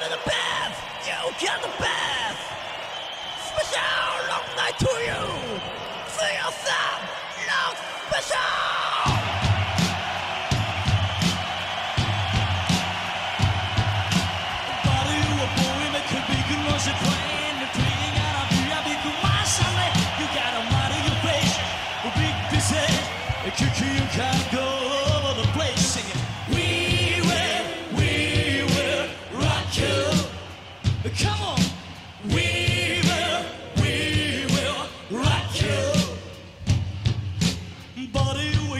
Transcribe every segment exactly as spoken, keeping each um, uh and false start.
the best, you got the best. Special long night to you. See yourself, look special. Bara you a boy med kubiken och så train. The train got a view, I big my son. You got a mud in your face, a big disease. A kick you can't go over the place singing. We will, we will rock you. Come on, we will, we will rock you. Body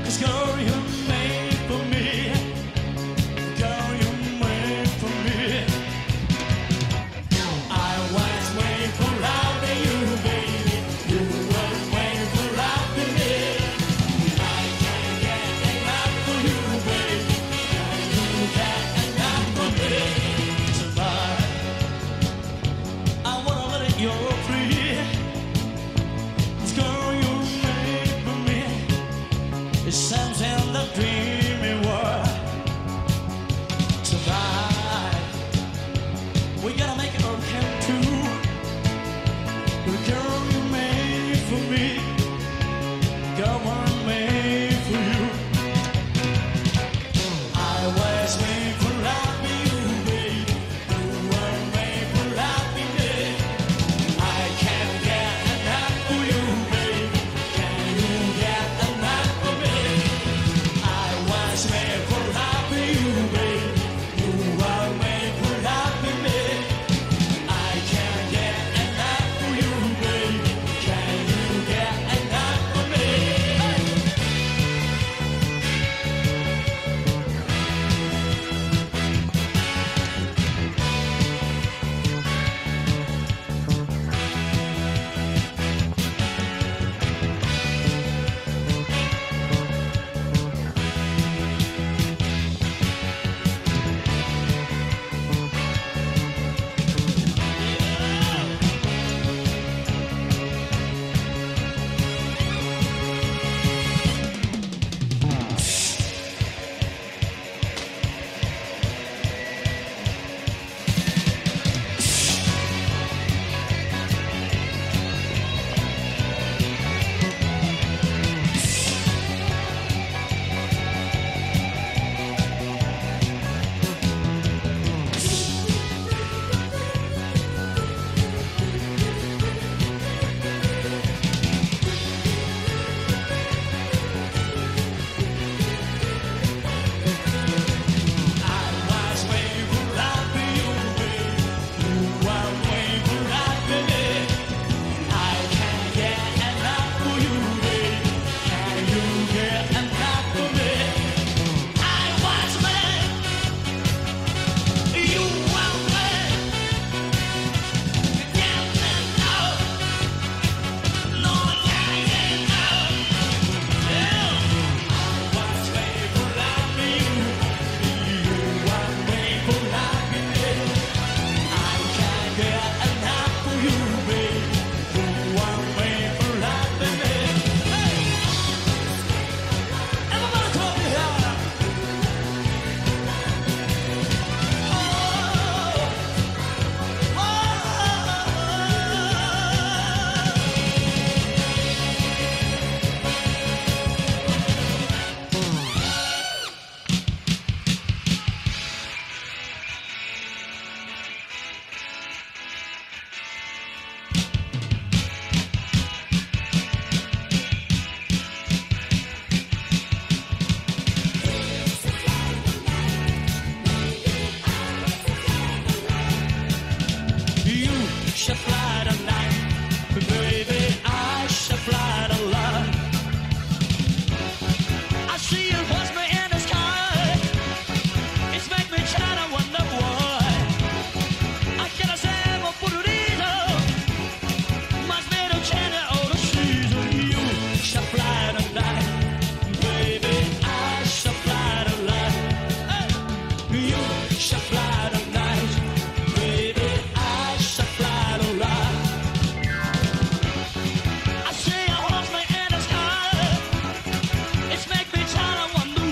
It's make me try to wonder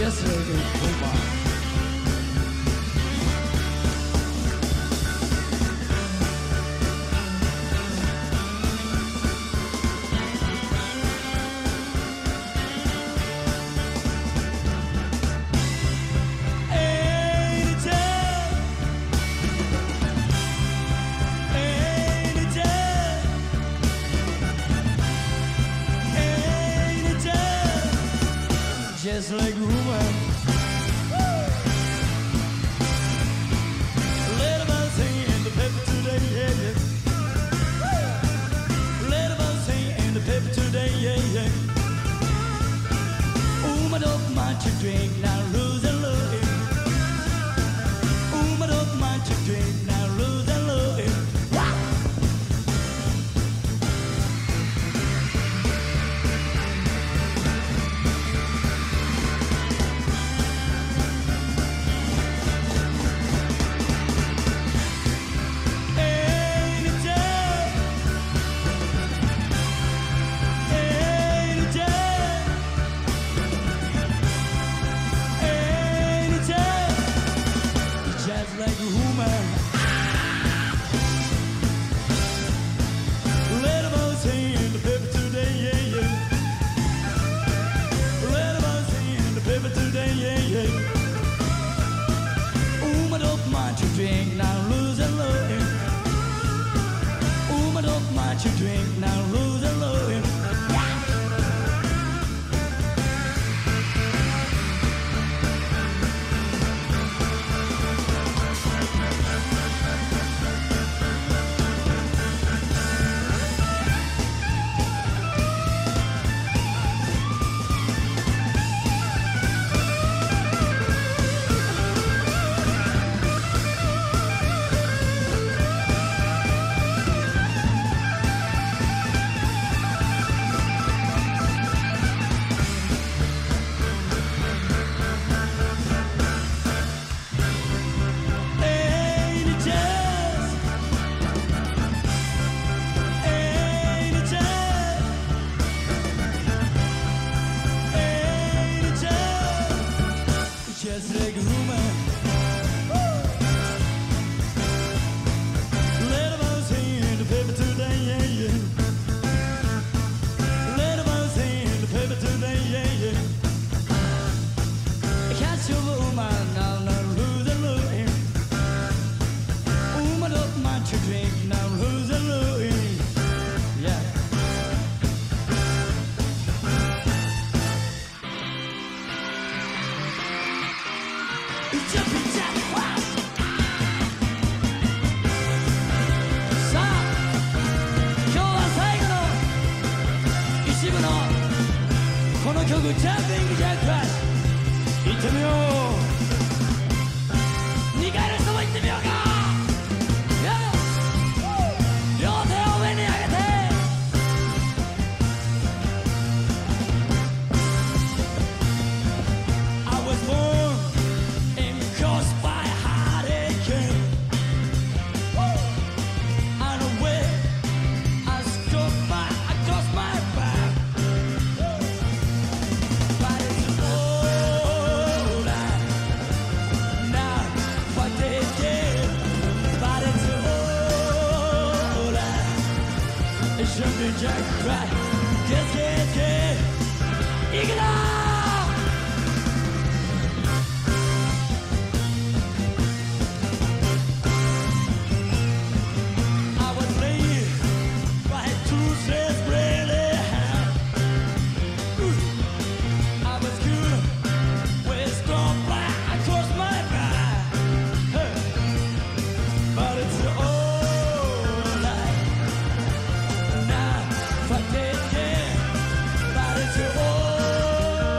Just like a woman. Just like a woman. Let them sing in the paper today, yeah, yeah. Let them sing in the paper today, yeah, yeah. Woman don't mind to drink, now lose and love. Woman don't mind to drink, now lose and love. Drink now, lose and love him. Woman don't mind to drink now, lose and love him. Just like a woman. Let them sing in the paper today, yeah, yeah. Let them sing in the paper today, yeah, yeah. Catch a woman, now, now, lose and lose him. Woman don't mind to drink, now, lose and lose him. Yeah.さあ、今日は最後の一部のこの曲「ジャンピング・ジャック・ラッシュ」いってみよう。にかいの人もいってみようか。両手を上に上げて。I was born and caused by heartache. On the way, I crossed my, I crossed my back. But it's alright now, what they did. But it's alright. It's jumping jack right. Just get it. Ignore. But it's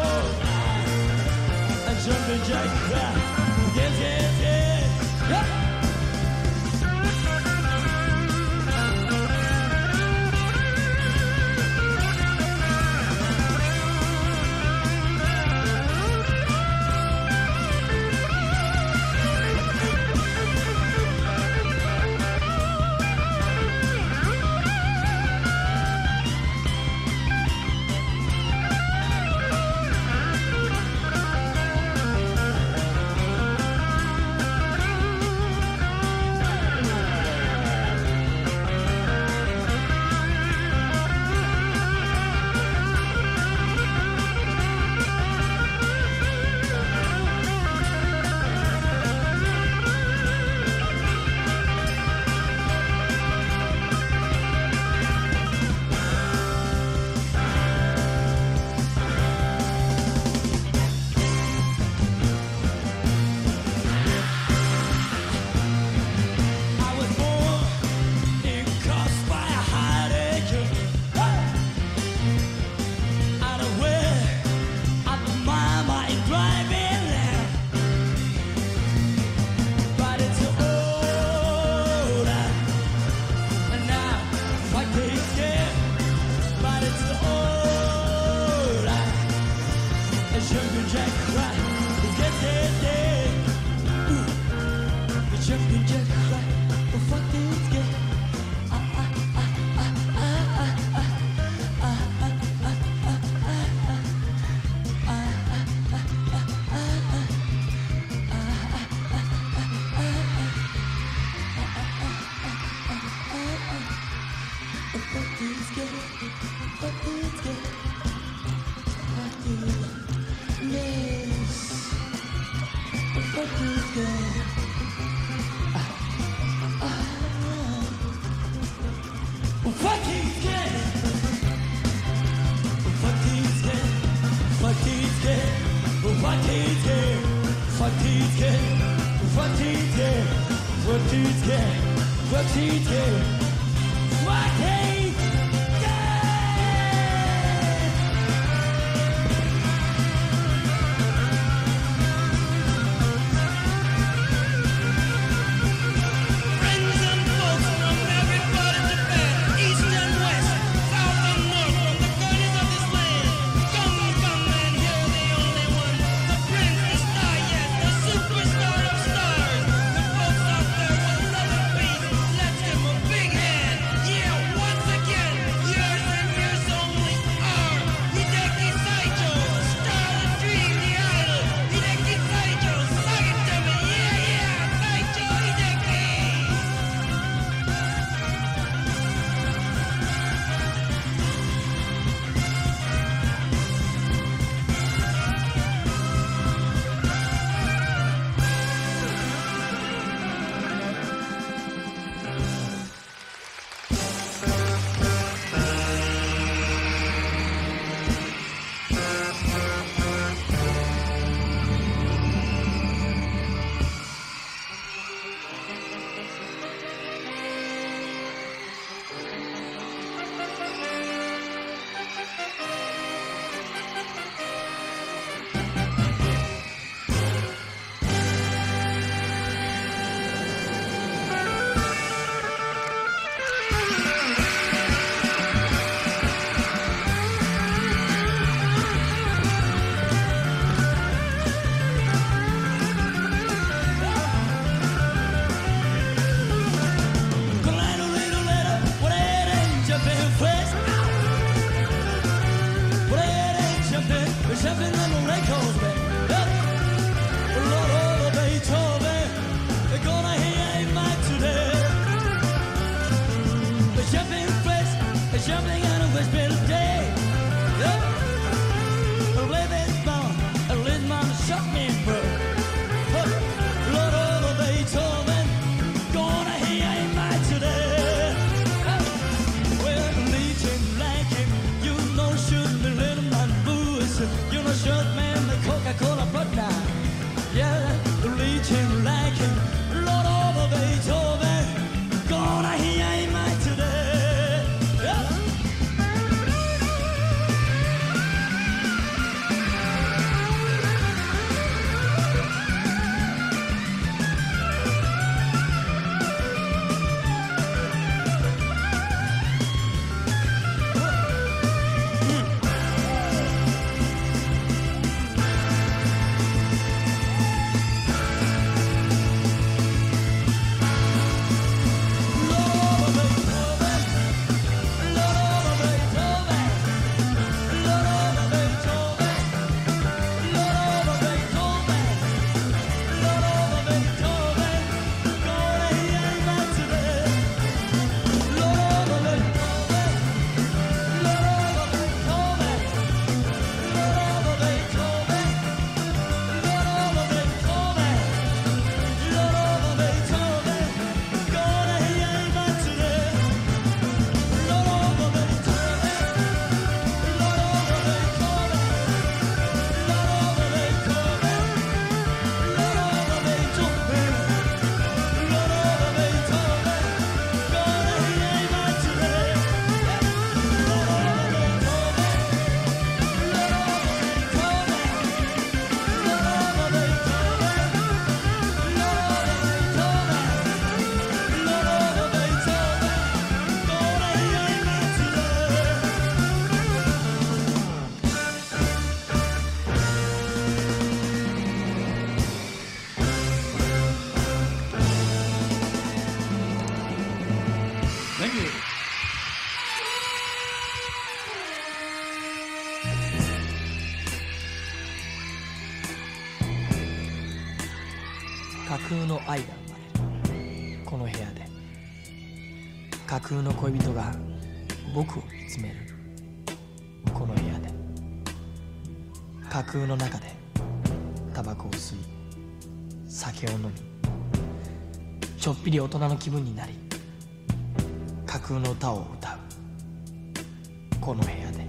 架空の愛が生まれる。この部屋で架空の恋人が僕を見つめるこの部屋で、架空の中でタバコを吸い酒を飲み、ちょっぴり大人の気分になり架空の歌を歌うこの部屋で、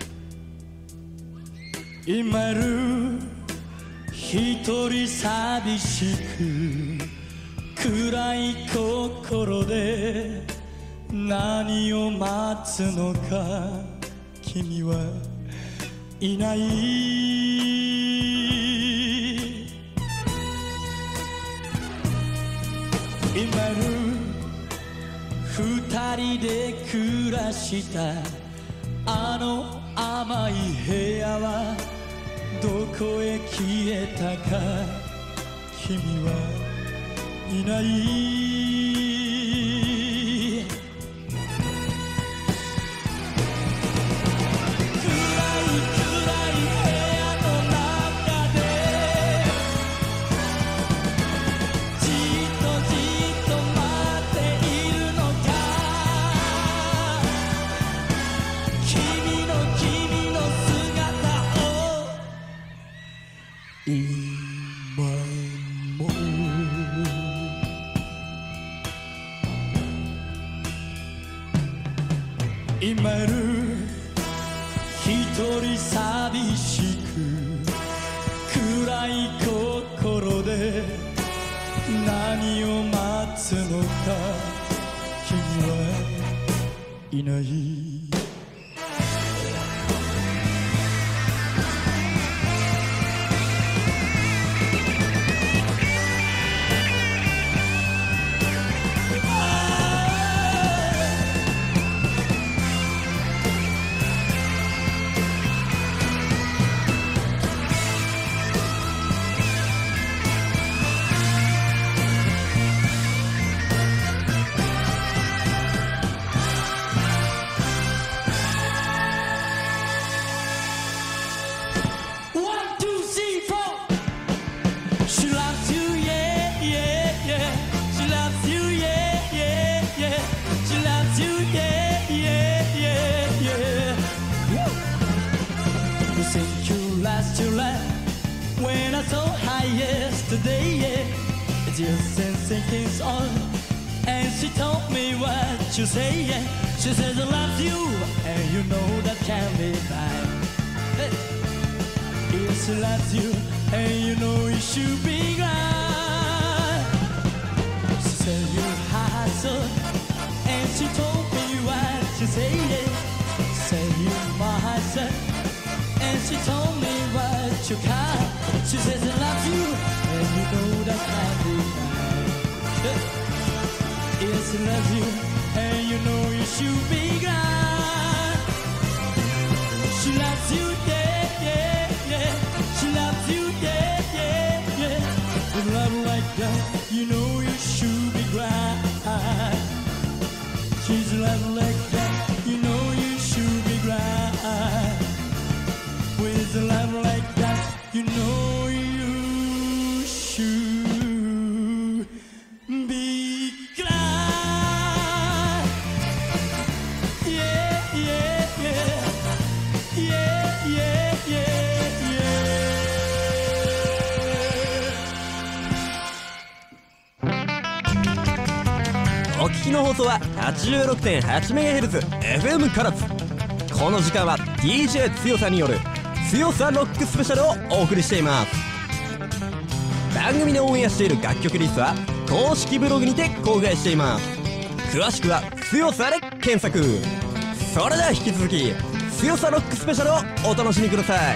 今いる一人寂しく暗い心で何を待つのか、君はいない。今いる二人で暮らしたあの甘い部屋はどこへ消えたか、君はいない。暗い暗い部屋の中でじっとじっと待っているのか、君の君の姿を今も今いる一人寂しく暗い心で何を待つのか、君はいない。When I saw her yesterday, yeah, just thinking on, and she told me what you say, yeah. She says I love you, and you know that can't be right. Hey. Yes, she loves you, and you know it should be right. She said you had son, and she told me what you say, yeah. She said you my son, and she told me what you can. She says I love you, and you know that can't be right. Yes, I love you, and you know you should be glad. She loves you, yeah, yeah, yeah. She loves you, yeah, yeah, yeah. With love like that, you know you should be glad. She's love like that, you know you should be glad. With a love like that, you know you should be glad. Yeah, yeah, yeah. Yeah, yeah, yeah, yeah. お聞きの放送は はちじゅうろくてんはちメガヘルツ エフエム からず。この時間は ディージェー 強さによる強さロックスペシャルをお送りしています。番組でオンエアしている楽曲リストは公式ブログにて公開しています。詳しくは強さで検索。それでは引き続き強さロックスペシャルをお楽しみください。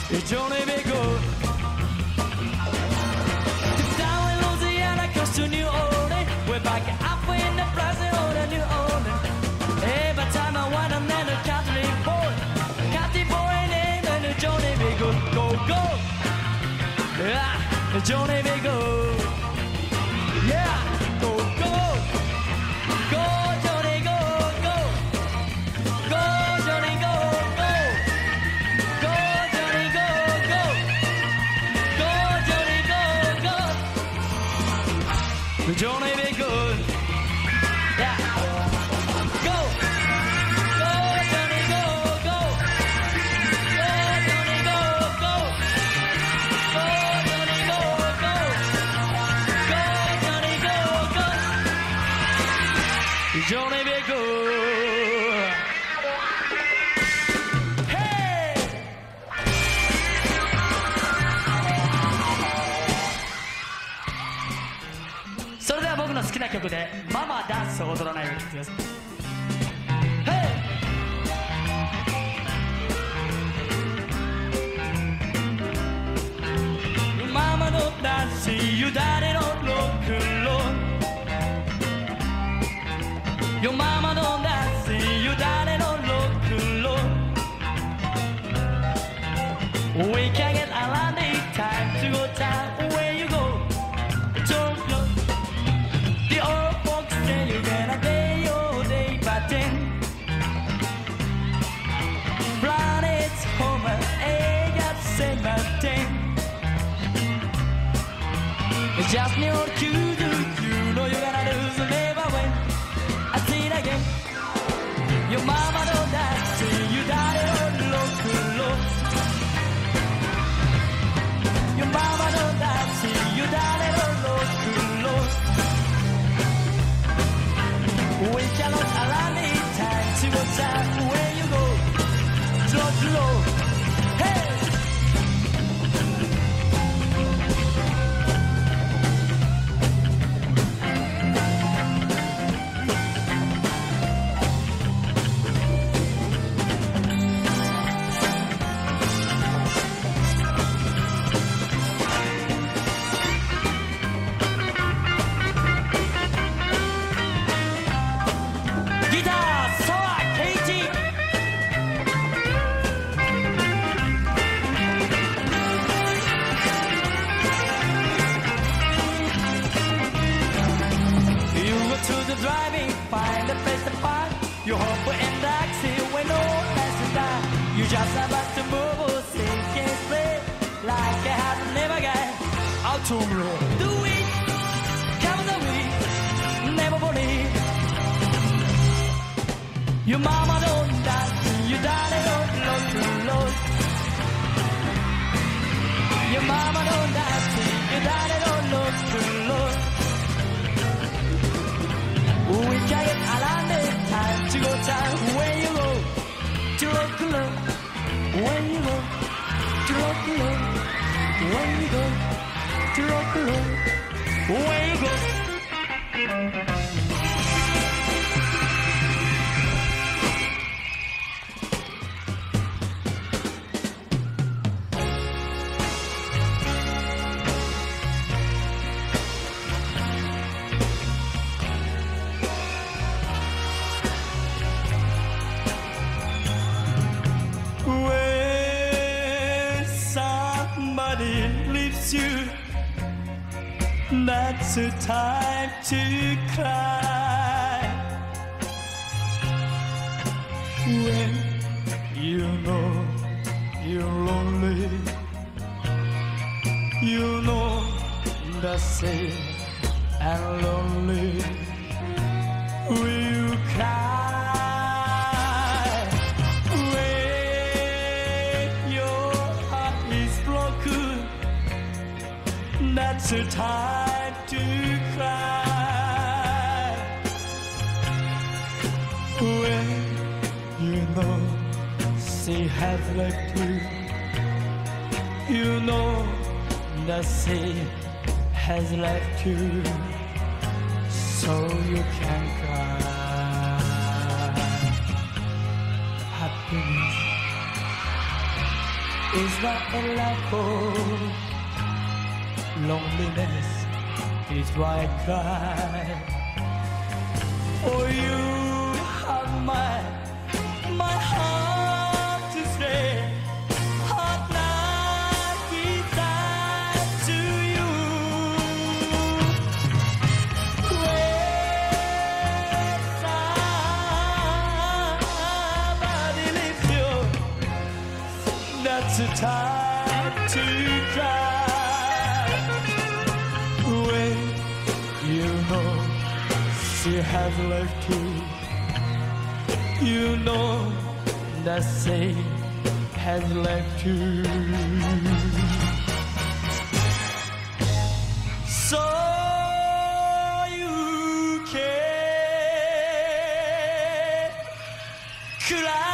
Johnny be good. Down in Louisiana, close to New Orleans, we're back up in the plaza of the New Orleans. Every time I want another country boy, country boy named Johnny be good. Go, go, yeah, Johnny be good. Yeah, go, go, go, Johnny, go, go, go, Johnny, go, go, go, Johnny, go, go, go, Johnny, go, go, Johnny be good. Yeah, go, go, Johnny, go, go, go, Johnny, go, go, go, Johnny, go, go. Johnny be good. Hey! それでは僕の好きな曲でママダンスを踊らないようにしてください。Hey! ママのダンスよだれのロックンロールYour mama don't dance, you daddy don't look low. We can get around it, time to go down where you go. Don't look. The old folks say you're gonna day your day, but then planets home and egg at same thing. It's just new to do, you know you're gonna lose and never win. I see it again. Your mama don't dance, you daddy don't look low. Your mama don't dance, you daddy don't look low. We cannot allow me time to go down where you go. Drop low, hey. Driving, find a place to park. You hop in taxi when no less to die. You just about to move, sink and split like a hat never got out to roll. Do it, come the week, never believe. Your mama don't dance, your daddy don't look low. Your mama don't dance, your daddy don't look low. We can get around it, time to go down where you go. To look low, where you go. To look low, where you go. To look low, where you go. You, that's a time to cry. When you know you're lonely, you know the same and lonely. Will you cry when your heart is broken? That's a time to cry. When you know she has left you, you know the sea has left you, so you can cry. Happiness is not a lack of loneliness, is why I cry. For you have my, my heart to stay. Heart like it's out to you. When somebody leaves you, that's the time to cry. When you know she has left you, you know that she has left you. So you can cry.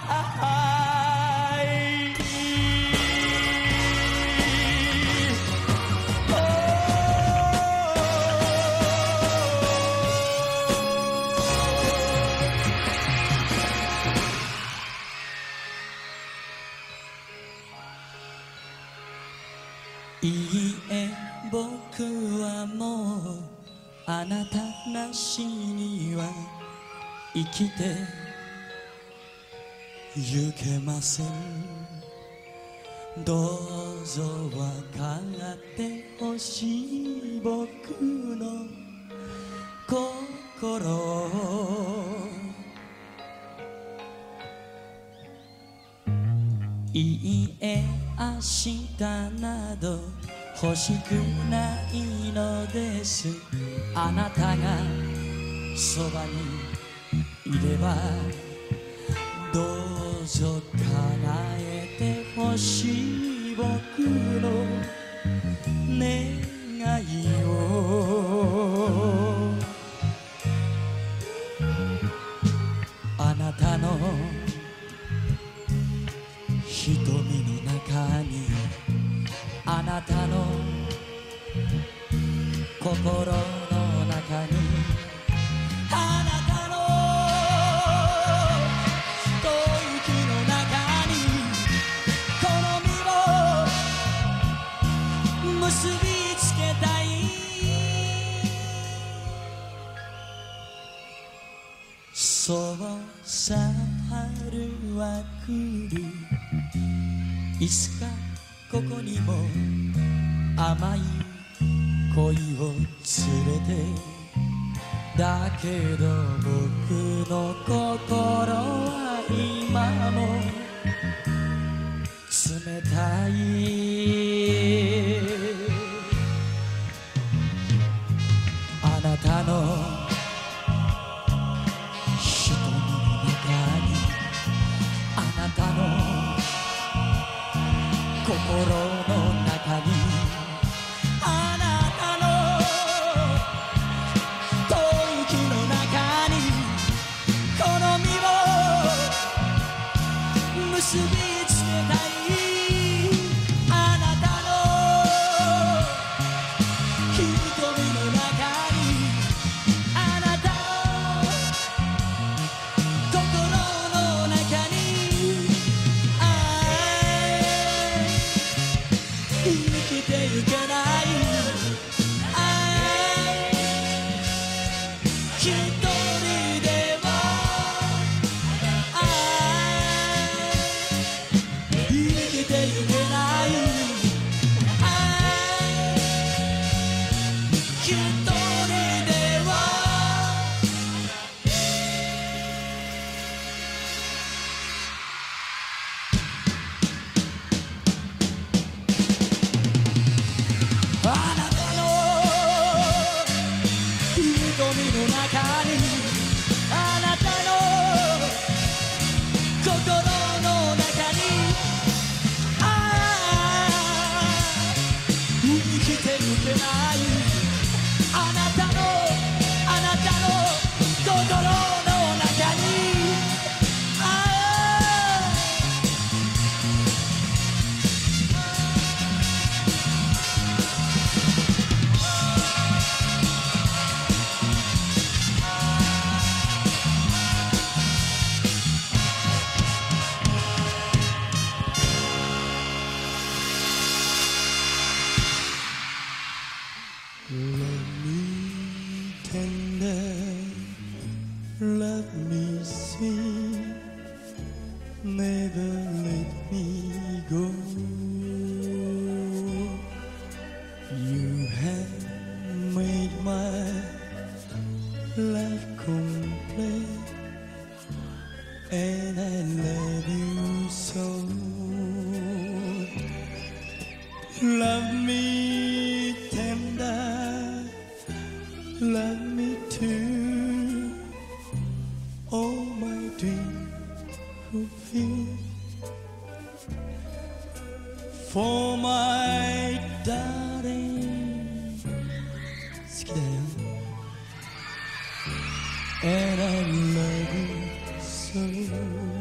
いいえ、僕はもうあなたなしには生きてゆけません。どうぞわかってほしい僕の心を。いいえ、明日など欲しくないのです。あなたがそばにいればどうぞ叶えてほしい僕の願いを。あなたの瞳の中に、あなたの心の中に、あなたの吐息の中にこの身を結びつけたい。そうさ、春は来る。いつかここにも甘い恋を連れて。だけど僕の心は今も冷たい。あなたの瞳の中に、あなたの心の中に、あなたの吐息の中にこの身を結びつけたい。あなたの瞳の中に、あなたの心の中に、生きてゆけない。一人では生きてゆけない。一人ではあなたの瞳の中に、あなたの心の中に、ああ生きてゆけない。あなたのあなたの心の中に、あ Love me tender, love me too. Oh my dream fulfill for my darling. 好きだよ。And I love you so.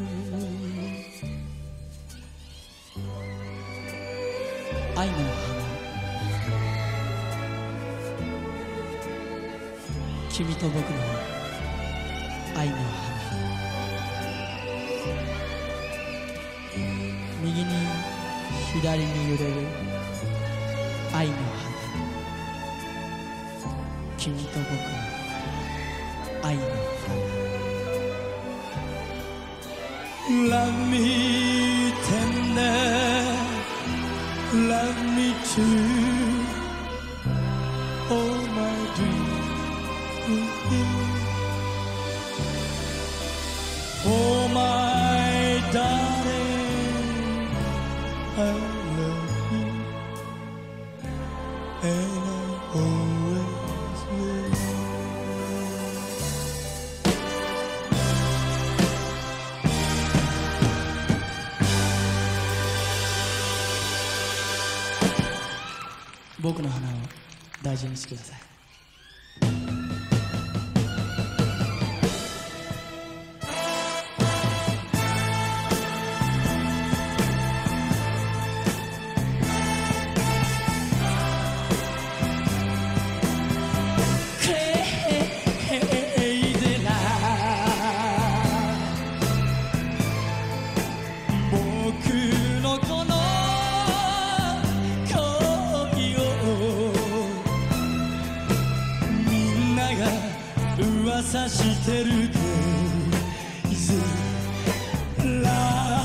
愛の花、君と僕の愛の花、右に左に揺れる愛の花、君と僕の愛の花。 Love me tender, love me too. Oh my dream for my darling, I love you and I always will. 僕の花を大事にしてください。噂してるけどラ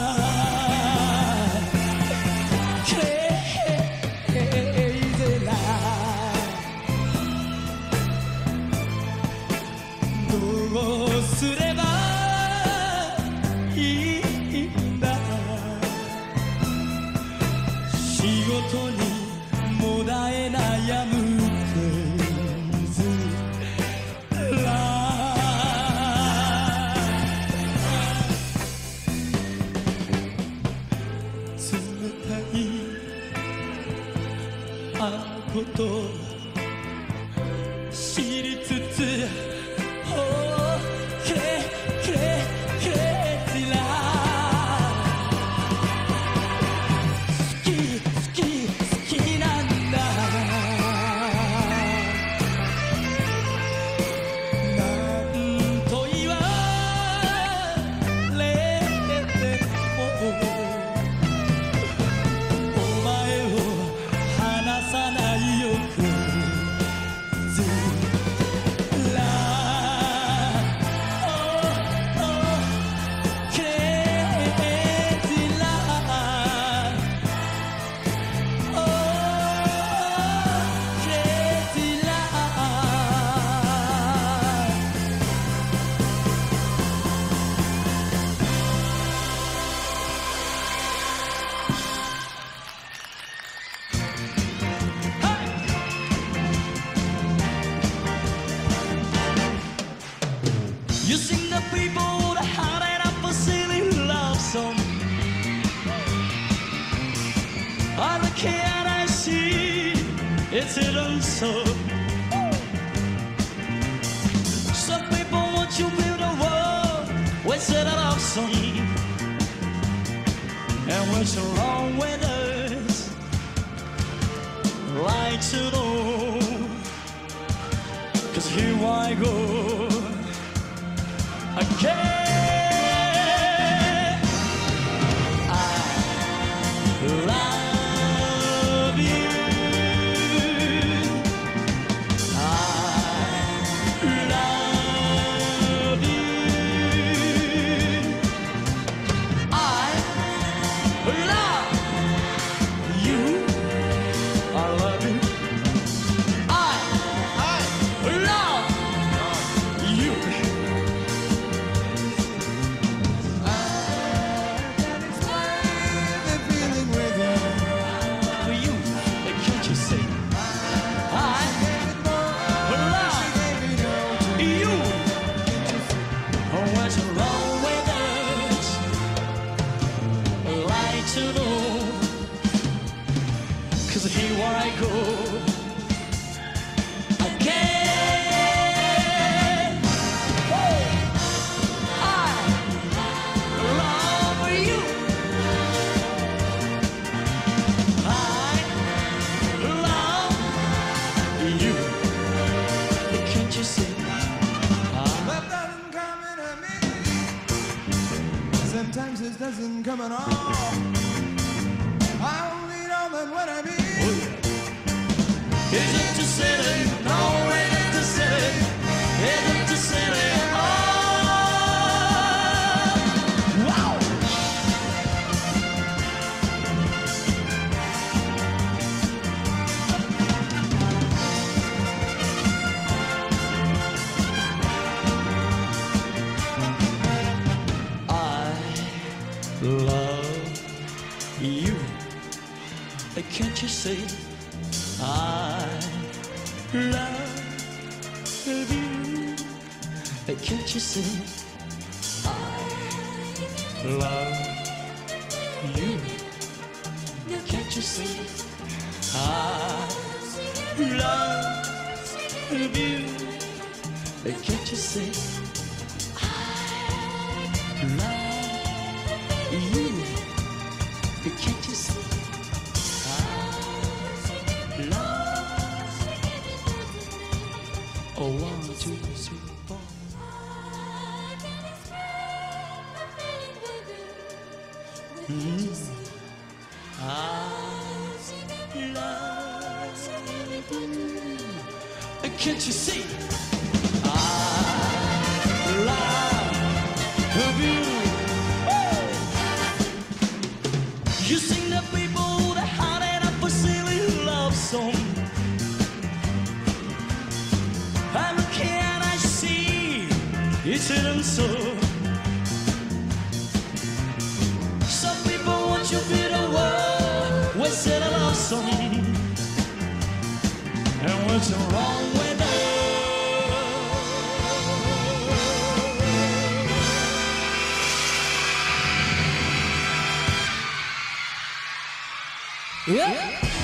クレイゼラどうすればいいんだ仕事にもだえ悩むこと知りつつ、oh, クレクレクレイジーラ好き好き好きなんだなんと言われてもお前を離さないYou sing the people that had it up a silly love song. I look here and I see it's hidden so. Some people want you to build a world with a love song. And what's wrong with us? Like to know. Cause here I go again. I love you. I love you. I love you. I love you. I, I love you. I can explain the feeling within. 'cause here I go again. Whoa. I love you. I love you. Can't you see? Love doesn't come in a minute. Sometimes it doesn't come at all. I only know that when I'm in. Is it to city? No, is it to city? Is it to city? Oh, wow! I love you. Can't you see? I love you. Can't you see? I love you. Can't you see? I love you. Can't you see? I love you. Can't you see? Oh, one, two, three, four. Mm. I love you. Can't you see? I love you. Woo! You sing the people that had it up a silly love song. And can I see it's in so? Some people want you to be the world. We said a love song. And what's wrong with us? Yeah.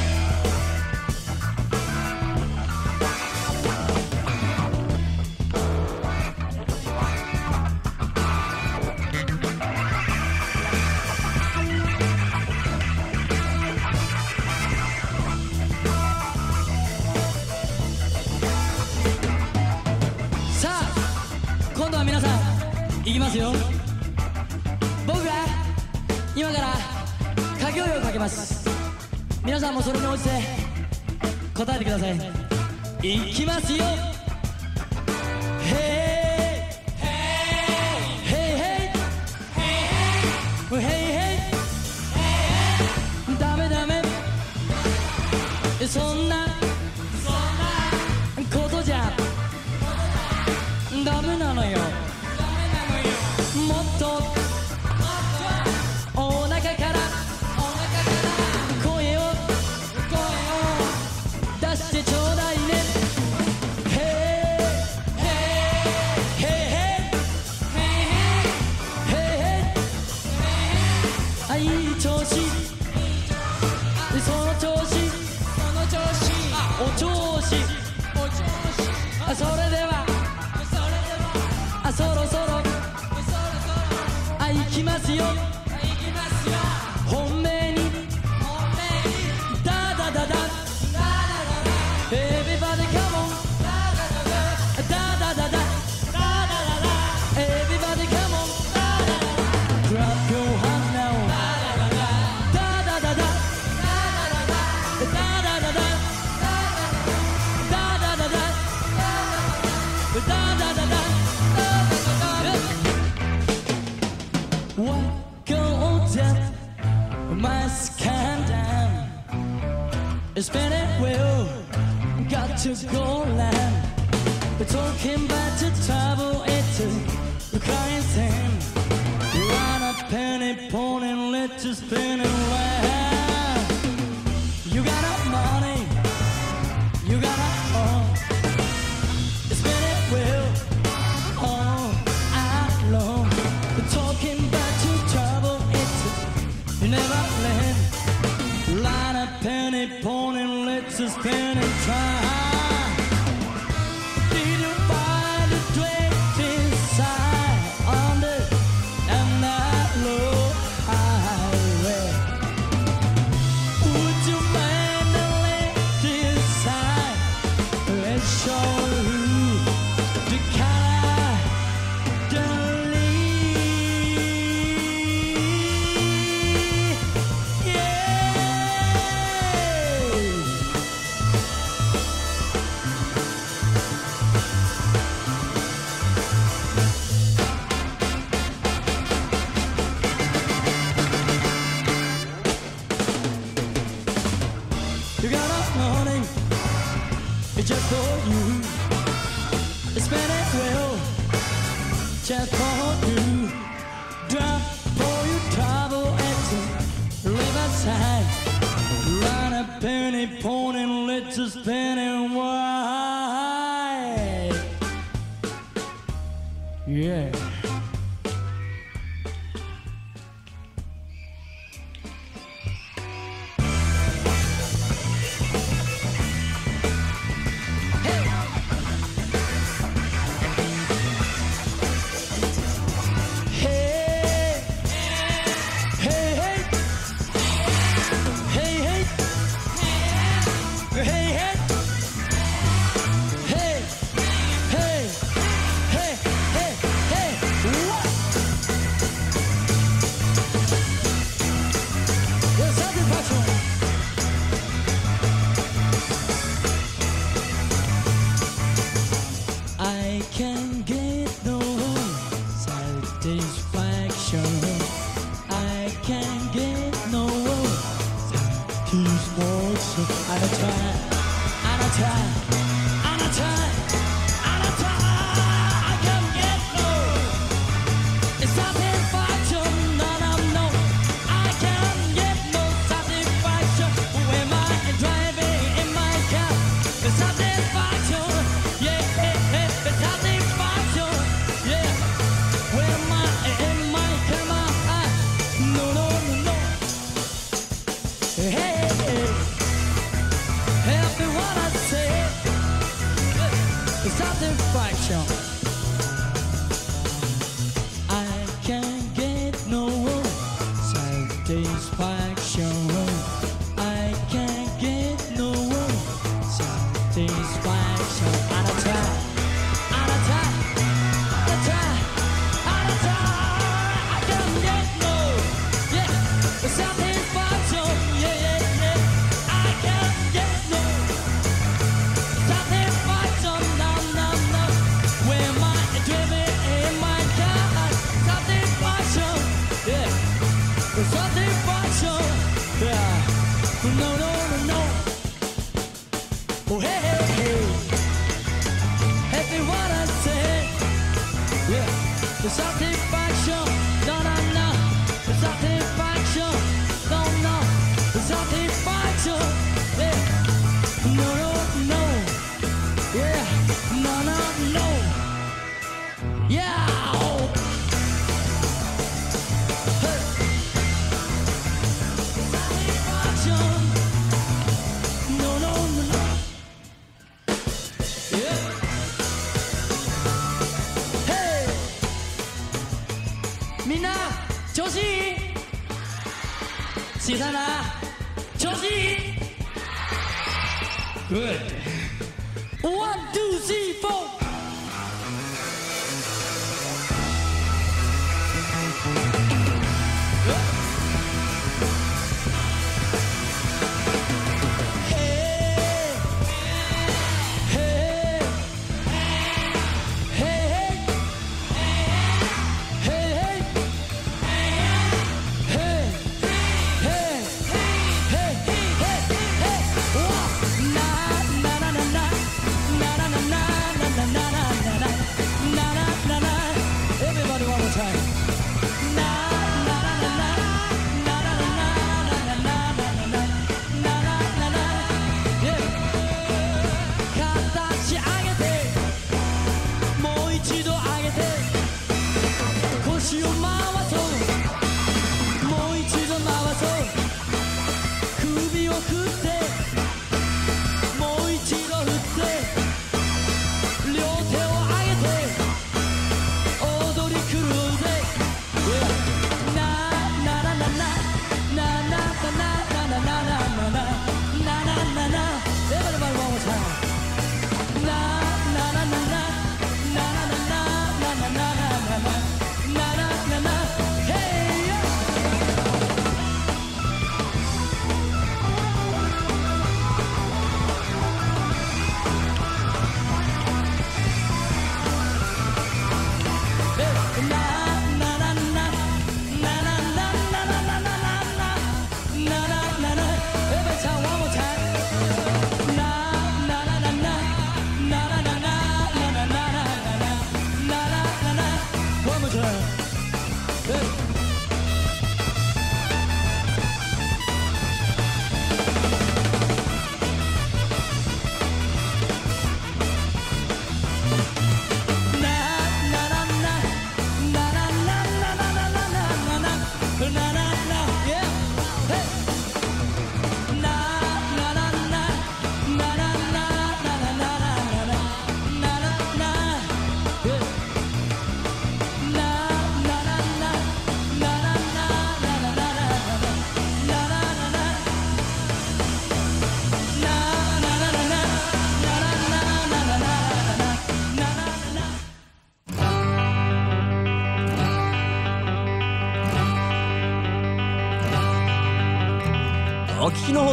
いきますよ。僕が今から掛け声をかけます。皆さんもそれに応じて答えてください。いきますよ。ヘイヘイヘイヘイヘイダメダメそんなことじゃダメなのよ。もっとお腹から声を出してちょうだいね。ヘイヘイヘイヘイヘイヘイヘイいい調子その調子お調子それではそろそろ行きますよ。本命にダダダダ Everybody come on ダダダダ Everybody come on Clap your hands now ダダダダダダダダダダダダダダダダWhat goes up must come down. Spin it well, got to go land. We're talking about the trouble, it's a crying thing. Run a penny pony, let you spin it well. You got up money, you got up all. Spin it well, all alone. We're talking Never land, line a penny point. let's spin and try. Did you find a twist inside on the and that low highway? Would you mind a little inside? Let's show you the color, the leaf. You got a morning, it's just for you. Spend it well, just for you. Drop for your trouble and to live aside. Run a penny pony, let's spin it wide. Yeah. I can get no satisfaction. I can get no satisfaction. And I try, and I try, and I try, and I try. I can get no satisfaction. No, no, no. I can get no satisfaction when I'm driving in my car. The satisfaction, yeah. Satisfaction, yeah. When my in my camera, no, no, no, no. Hey, hey, help me what I say. Satisfaction. I can't get no satisfaction. I can't get no satisfaction. And I try. And I try, and I try, and I try. I can't get no, yeah, satisfaction, yeah, yeah, yeah. I can't get no satisfaction, no, no, no. When my driving in my car, satisfaction, yeah, satisfaction, yeah. No, no, no, no. Oh, hey, hey, hey. Happy what I say, yeah. The satisfaction, no, no, no. The satisfaction, no, no. The satisfaction, yeah. No, no, no. Yeah, no, no, no. Yeah. Hey. Satisfaction, no, no, no, no. Yeah.みんな調子いい？小さな調子いい？ Good. One, two, three, four. Na na na na na na na na na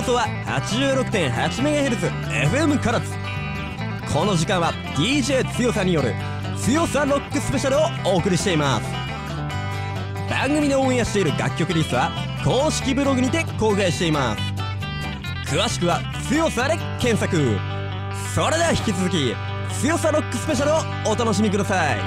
送は はちじゅうろくてんはちメガヘルツ エフエム からず。この時間は ディージェー 強さによる強さロックスペシャルをお送りしています。番組でオンエアしている楽曲リストは公式ブログにて公開しています。詳しくは強さで検索。それでは引き続き強さロックスペシャルをお楽しみください。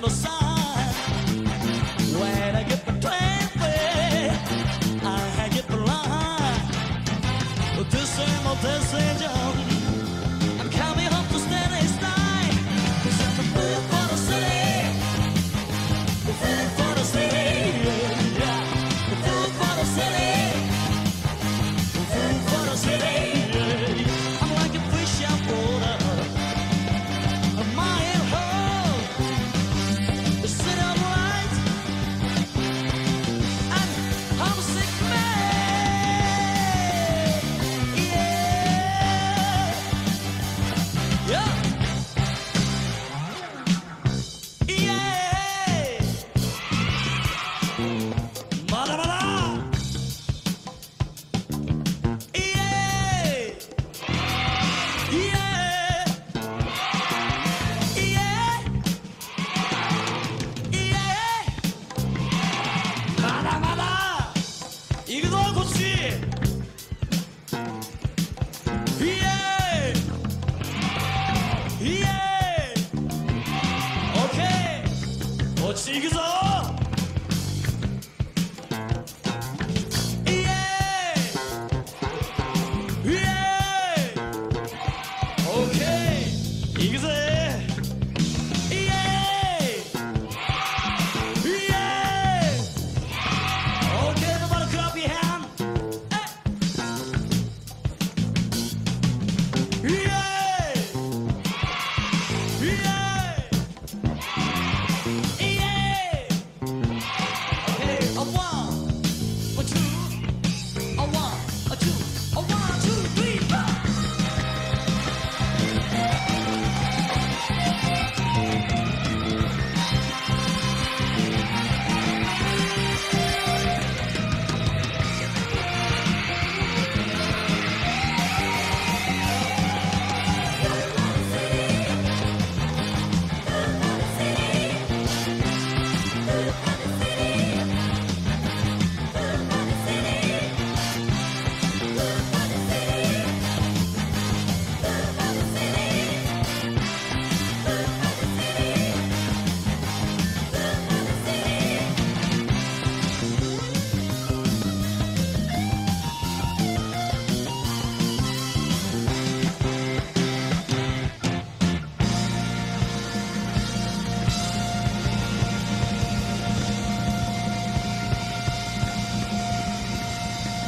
I get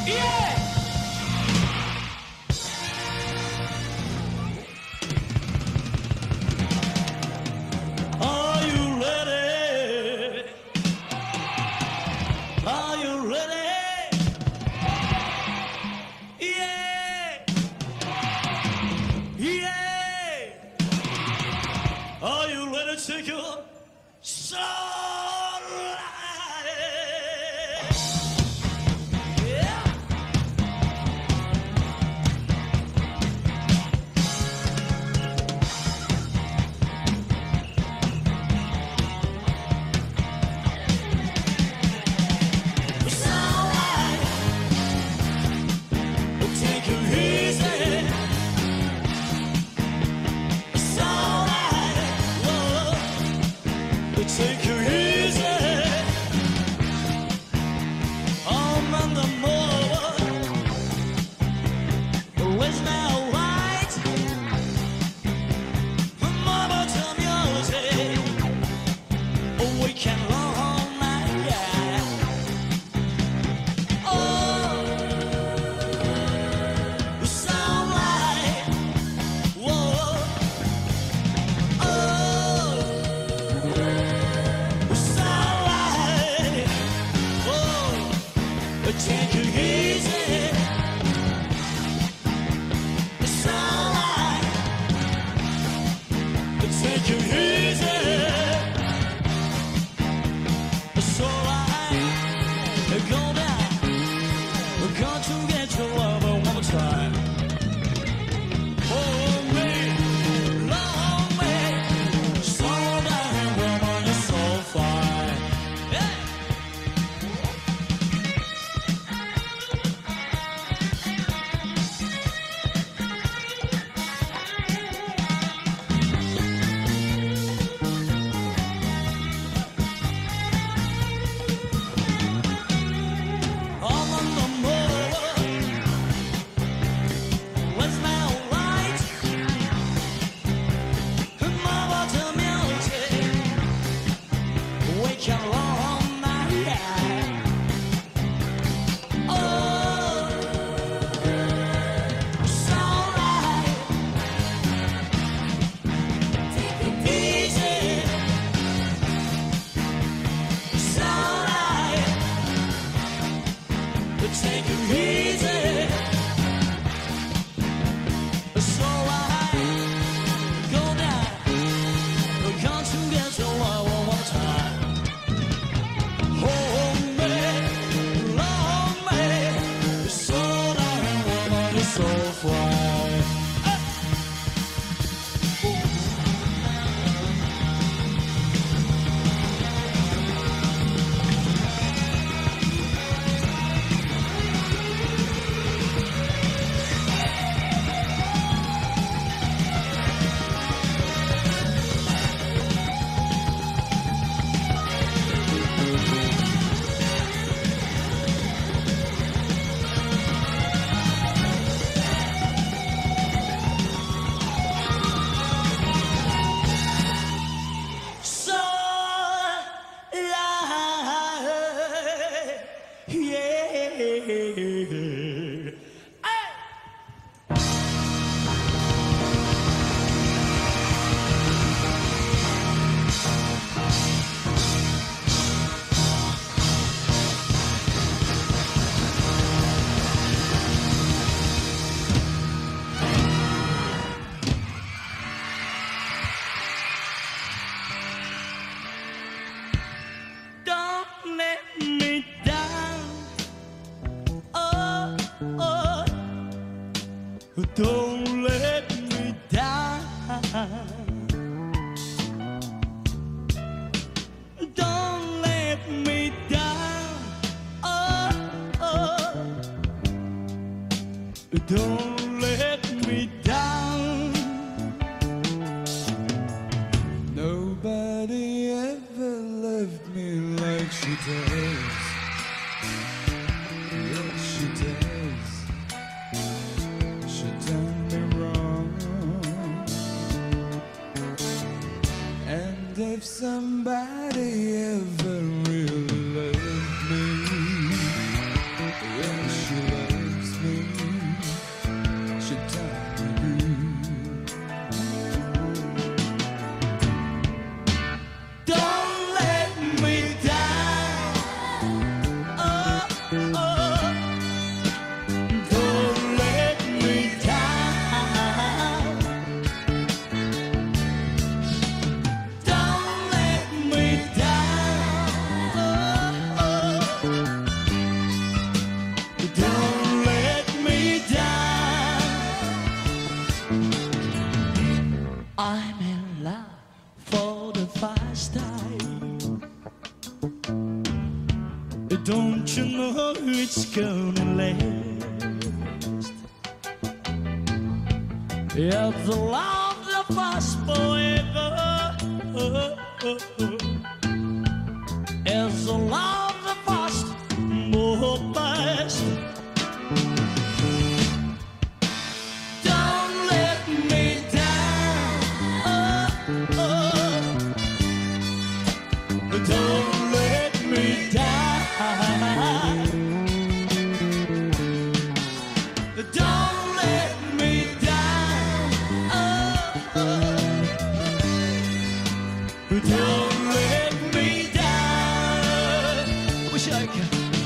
Are you ready? Are you ready? Yeah. Yeah. Are you ready to take your soul? Yeah. It's alright. Take it easy. It's alright. Whoa. Take it easy. I'm on the moor. Where's my white? Mama, tell me music. We can run all night. Yeah. Oh, it's alright. Whoa. Oh, it's alright. Whoa. Take it easy. It's alright. Take it easy. It's alright. Go down. We're going to get your love one more time. Hold me, love me. Slow down, woman, you're so fine. Yeah. I'm on the moor. Where's my white? Mama, tell me music. We can run all night. Yeah. Oh, it's alright. Take it easy. It's alright. Take it easy. It's alright. Go down. We're going to get your love one more time. Hold me, love me. It's alright, woman, you're so fine. So alive, yeah. Hey! Don't let me down. Oh, oh. Don't let me down. Don't let me down. Oh, oh. Don't let me down. Nobody ever loved me like she does. Yes, she does. She done me wrong. And if somebody ever really loved me, yes, she loved me. She turned to you. Don't let me down. Oh, oh. Don't let me down. Don't let me down. Oh, oh. Don't let me down. I'm in love for the first time. Don't you know it's gonna last? It's love that lasts forever. It's love that lasts more best. Don't let me down. Oh, oh. Don't let me down. Don't let me down. Oh, oh. Don't let me down. Wish I could.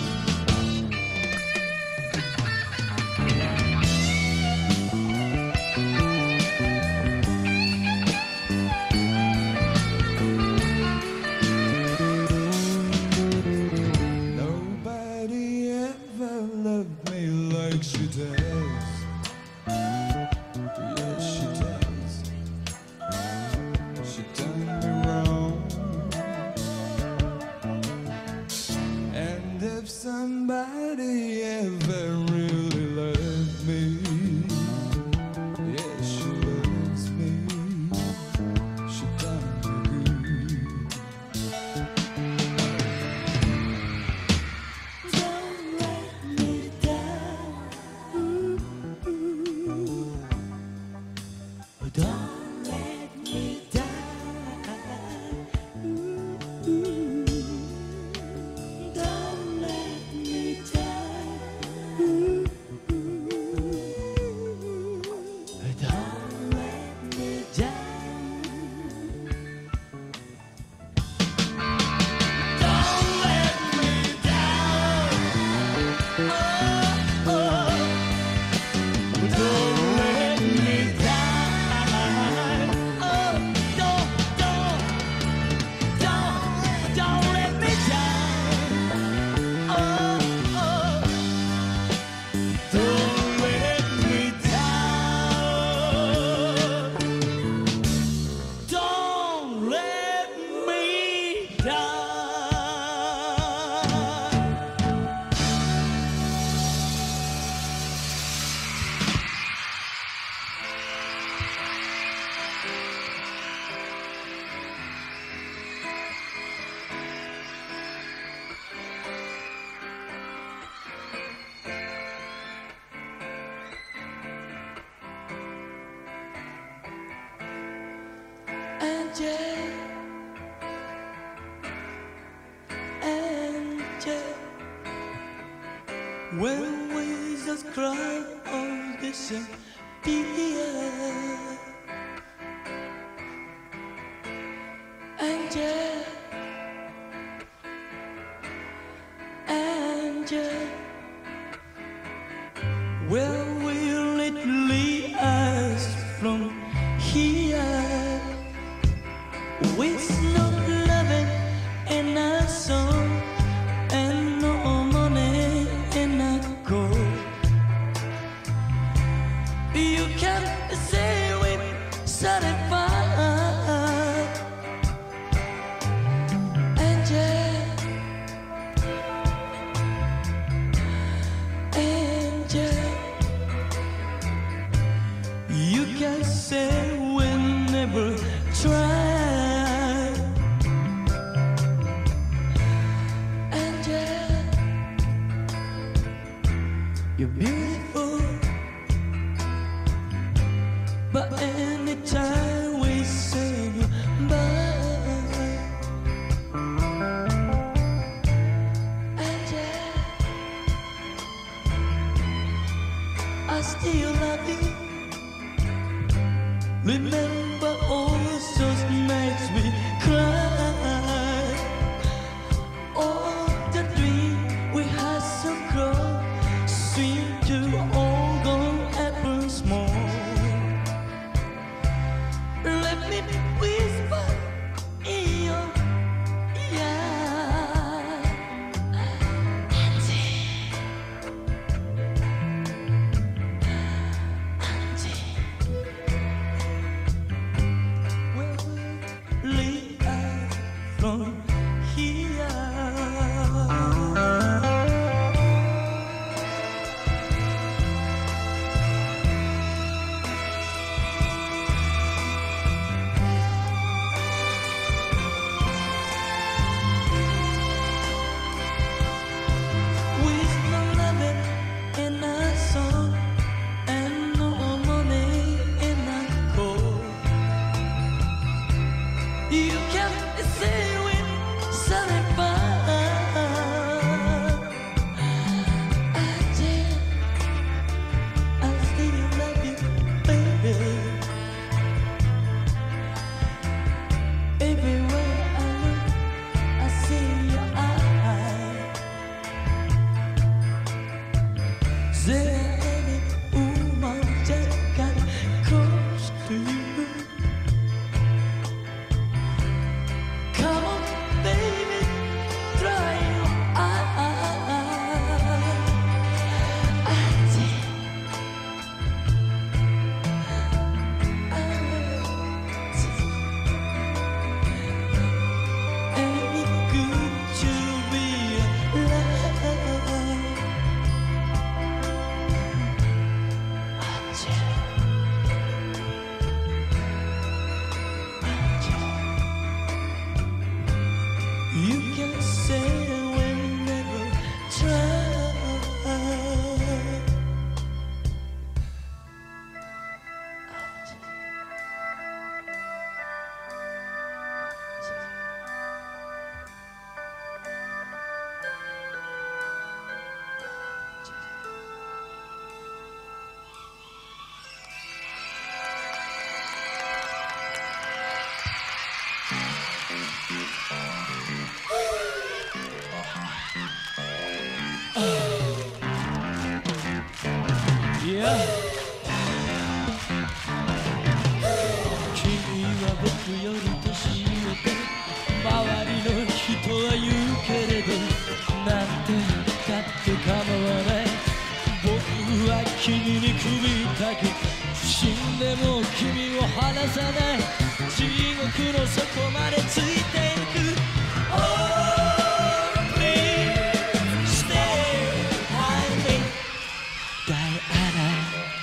Nobody ever loved me like she does. Yes, she does. She done me wrong. And if somebody ever really loved me, yes, she loves me. She done me good. Don't let me down. Don't let me down. Don't let me down. Don't let me down. Don't let me down. Oh, oh. Don't let me down. Oh, don't, don't, don't, don't let me down. Oh, oh. Don't let me down. Don't let me down. Angel, angel, when we just cry all this tear. Angel, angel, where will it lead us from here? With no loving in our song and no money in our gold. You can't say we're satisfied. Angel, angel, you can say we never tried. You're beautiful, but anytime we say goodbye, Angel, I still love you. Remember all those nights we cried. All the dreams we had so close seem to all gone ever small. Let me whisper in your ear. Auntie, Auntie, where will lead us from here? With no loving in our song and no money in our call, you can say with satisfied. I did, I still love you, baby. Everywhere I look, I see your eyes. There any woman that got close to you? Come on, baby, dry your eyes. I did, I did. Ain't it good to be alive? You can say we'll never try. Yeah. 君は僕より年上で周りの人は言うけれどなんてだって構わない僕は君に首ったく死んでも君を離さない地獄の底までついていく Oh please stay by me Diana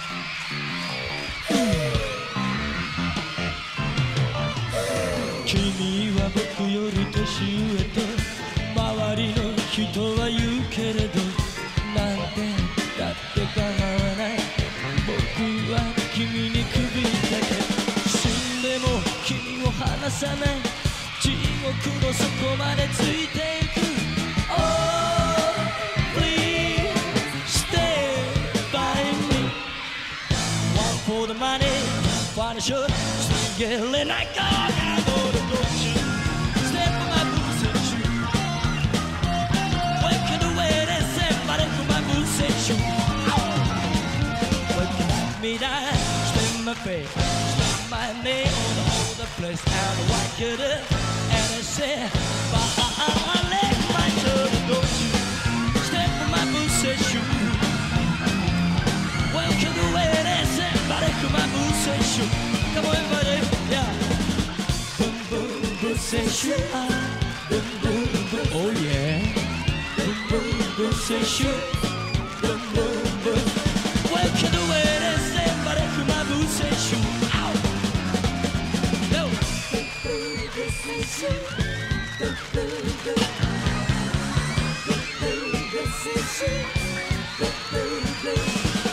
君は僕より年上と周りの人は言うけれどなんてだって構わない僕は君に首だけ死んでも君を離さない地獄の底までついていく Oh please stay by me One for the money One shot Still getting like God I go to go to Step on my boots and shoes Waking the way they say Body for my boots and shoes Waking me down Spin my face Spin my name all the place And I walk it up And I say But I left my door to go to Step on my boots and shoes Waking the way they say Body for my boots and shoes Come on everybody, yeah Boom boom boots and shoes Boom boom boom, oh yeah Boom boom boots and shoes Boom boom boom Waking the way they say Body for my boots and shoes Ow No Boom boom boots and shoes Boom boom boom Boom boom boots and shoes Boom boom boom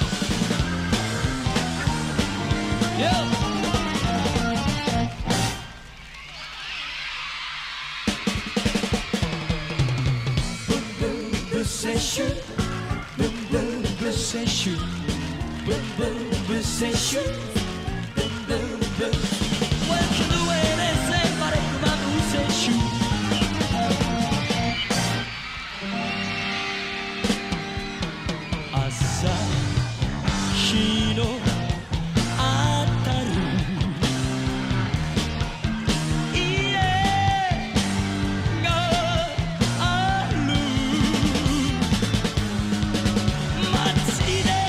Yeah Boom boom boots and shoes Boom boom boots and shoes Boom, boom, boom, say shoot. Boom, boom, boom. Working the way they say, but it's my boom, say shoot. 朝日の当たる家がある街で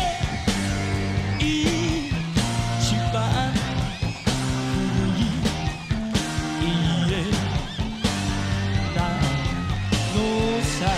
一番古い家なのさ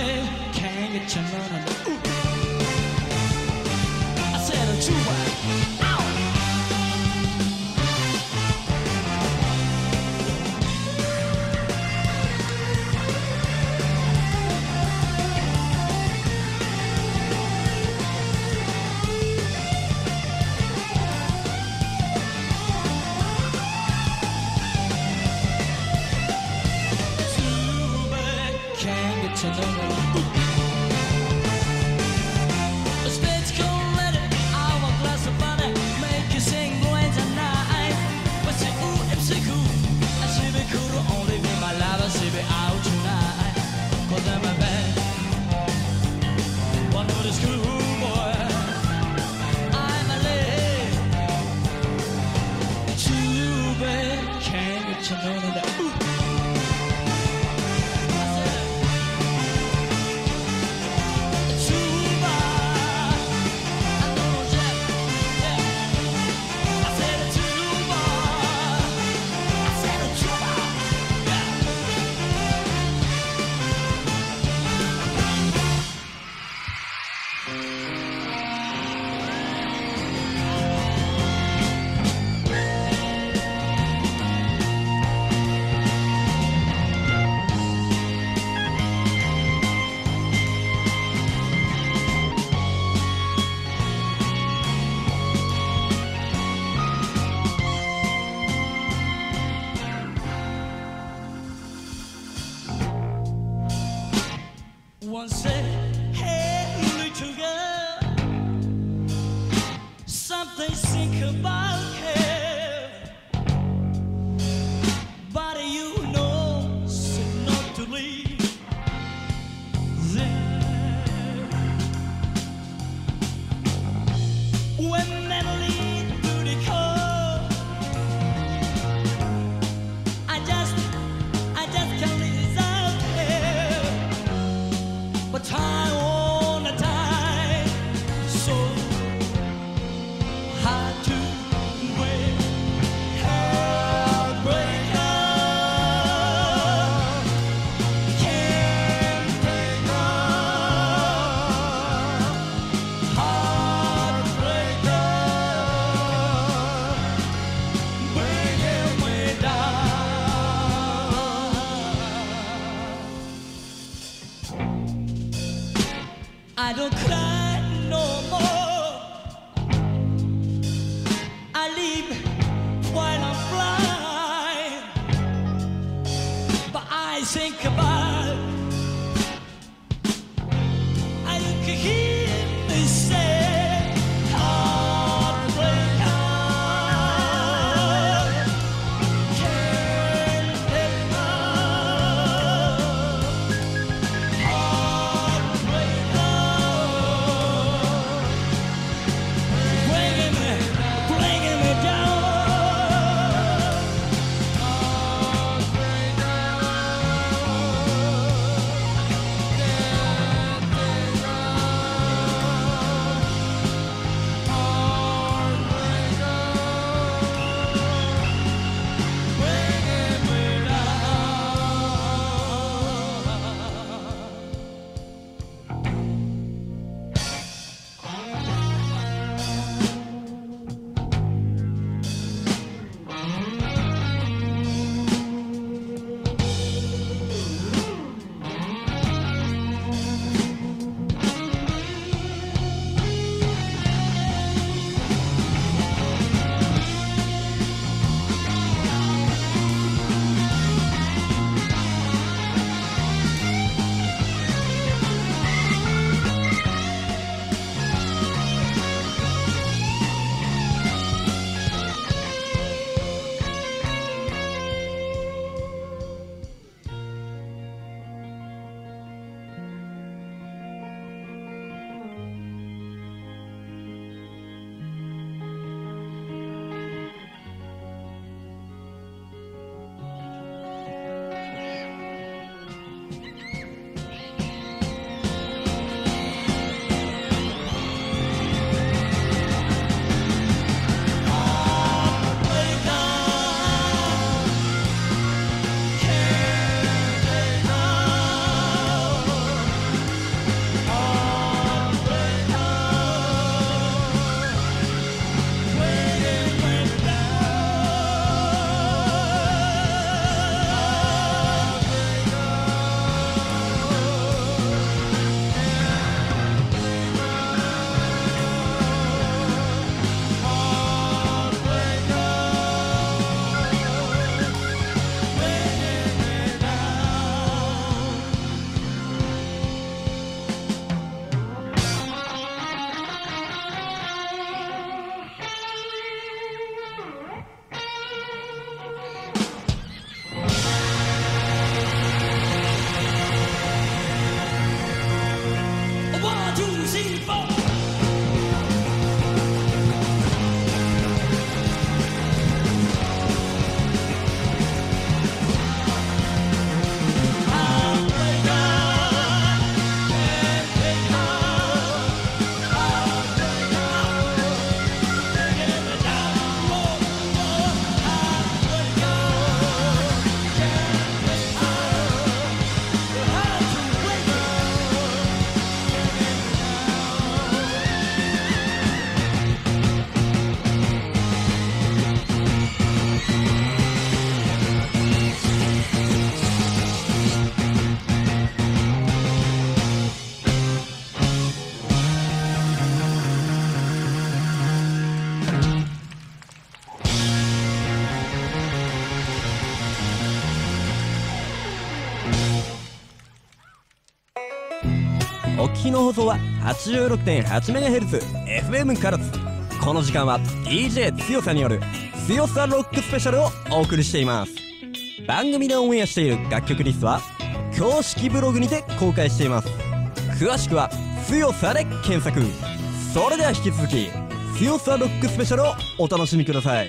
I said a two-way. I don't cry no more. I live while I'm blind, but I think about. I can hear me say, heartbreak, heart, can't take more. Heartbreak, heart, bringing me, bringing me down. One, two, three, four. お聞きの放送は はちじゅうろくてんはちメガヘルツ エフエム からず。この時間は ディージェー 強さによる強さロックスペシャルをお送りしています。番組でオンエアしている楽曲リストは公式ブログにて公開しています。詳しくは強さで検索。それでは引き続き強さロックスペシャルをお楽しみください。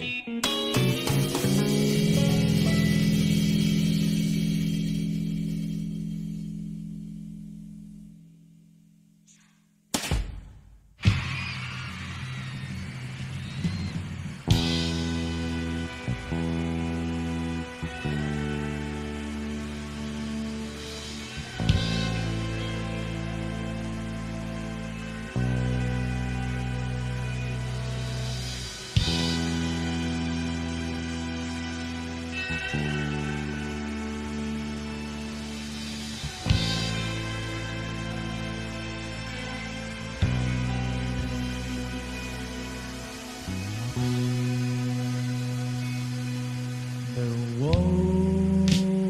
The road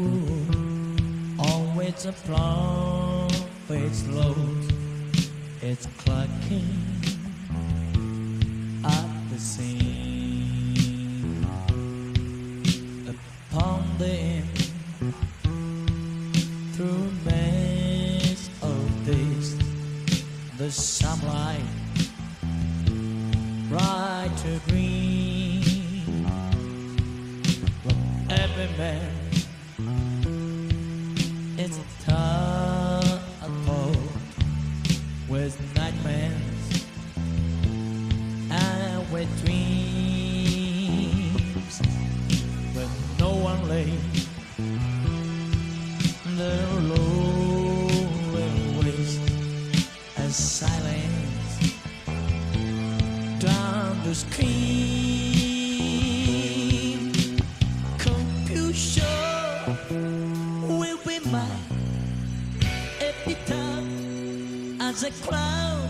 on which the prophets load, it's clucking at the scene upon the end through maze of days. The sunlight bright to green, but every man is a tadpole with nightmares and with dreams, but no one lay the lonely waste and silence down the screen. Confusion will be mine every time as a cloud,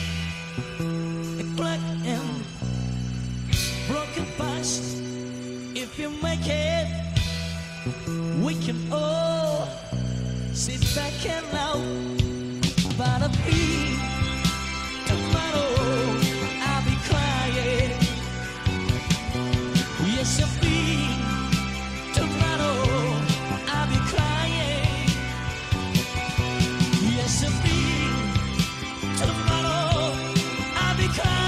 a clock and broken past. If you make it, we can all sit back and laugh. But a beat tomorrow, I'll be crying. Yes, a beat tomorrow, I'll be crying. Yes, a beat tomorrow, I'll be crying.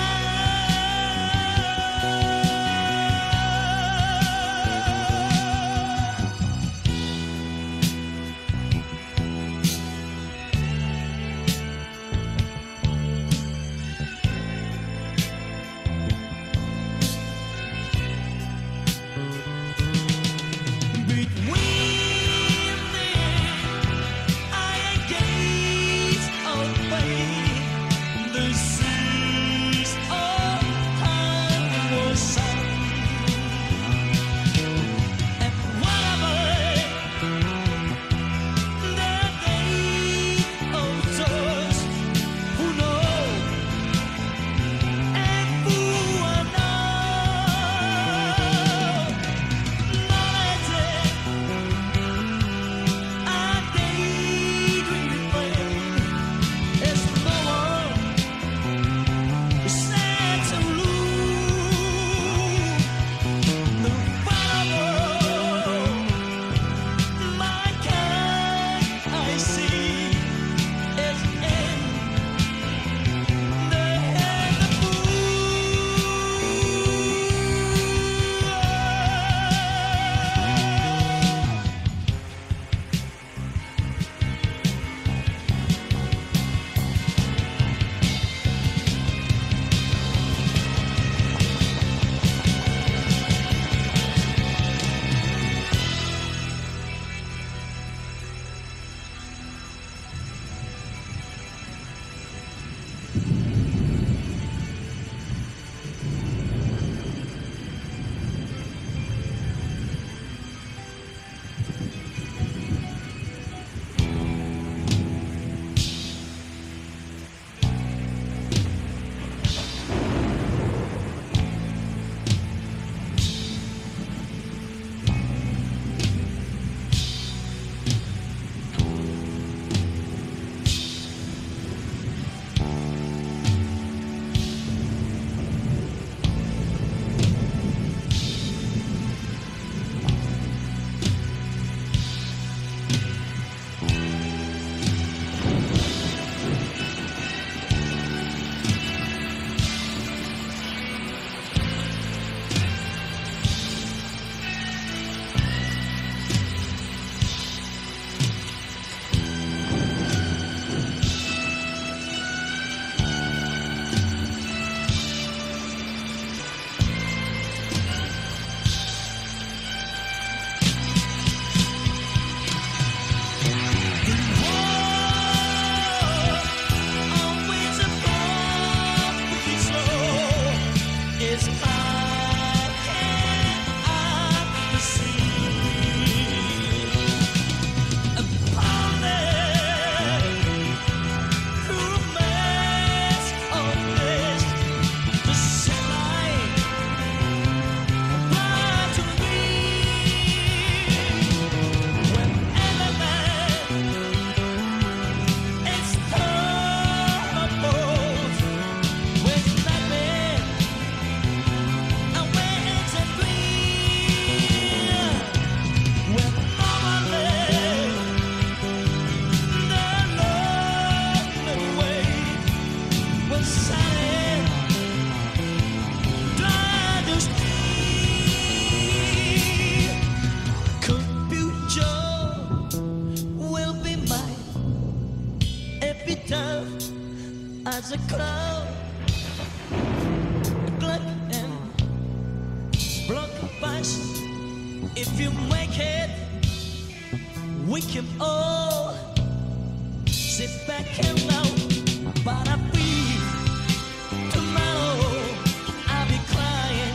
If you make it, we can all sit back and know. But I feel tomorrow I'll be crying.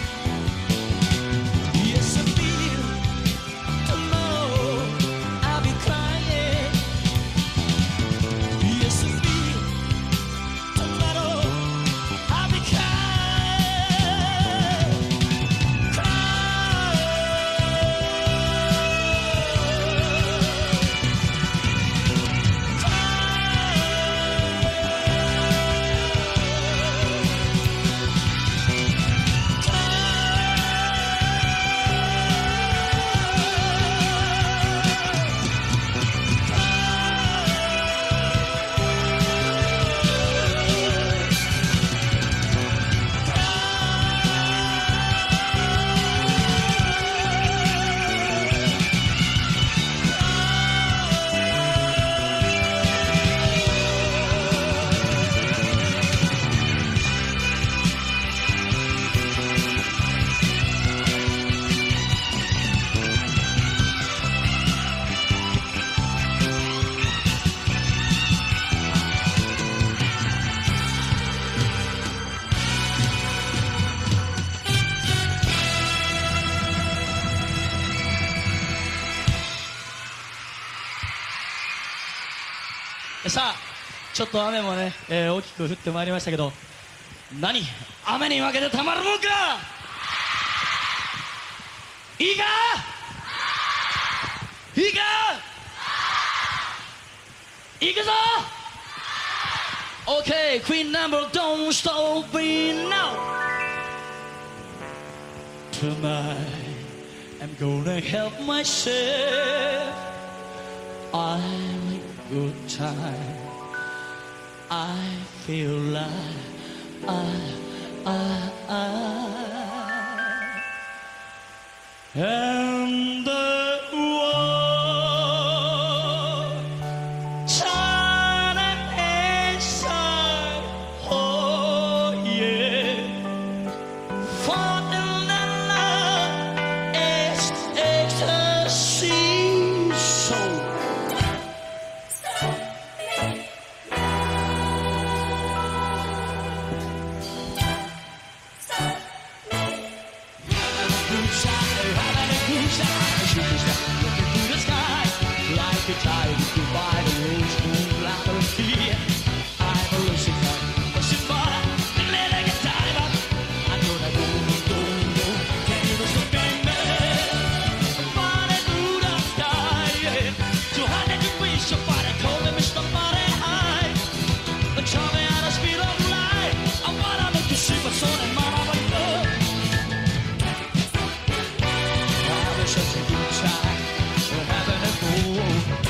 Yes, I feel tomorrow I'll be crying. Yes, I feel tomorrow I'll be crying.さあちょっと雨もね、えー、大きく降ってまいりましたけど、何雨に負けてたまるもんか。いいかいいかいくぞ。 OK Queen number don't stop me now. Tonight I'm gonna help myself. I'm good time. I feel like I, I, I am the one shining inside. Oh yeah, falling in love is ecstasy. So tired goodbye to rose moon like a sea. I'm a Lucifer, Lucifer, let I get tired up. I'm gonna go, go, go, can you stop me? Body through the sky, two hundred degrees, your body cold and Mister Body high. Tell me how to speed of light. I wanna make you see what's on in my love. Having such a good time, we're having a cool.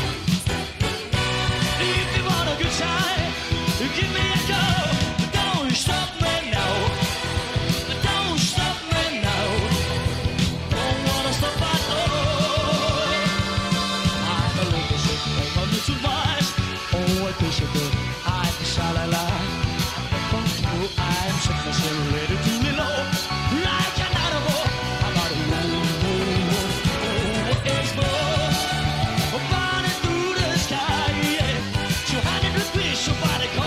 Give me a go, don't stop me now. Don't stop me now. Don't wanna stop at all. I'm a little sick, I'm a little wise. Oh, I wish I could, I'm a shalala. I'm through, I'm so ready to know. Like an animal, I'm out of room. Oh, it's more. Running through the sky, yeah. two hundred degrees, your body cold.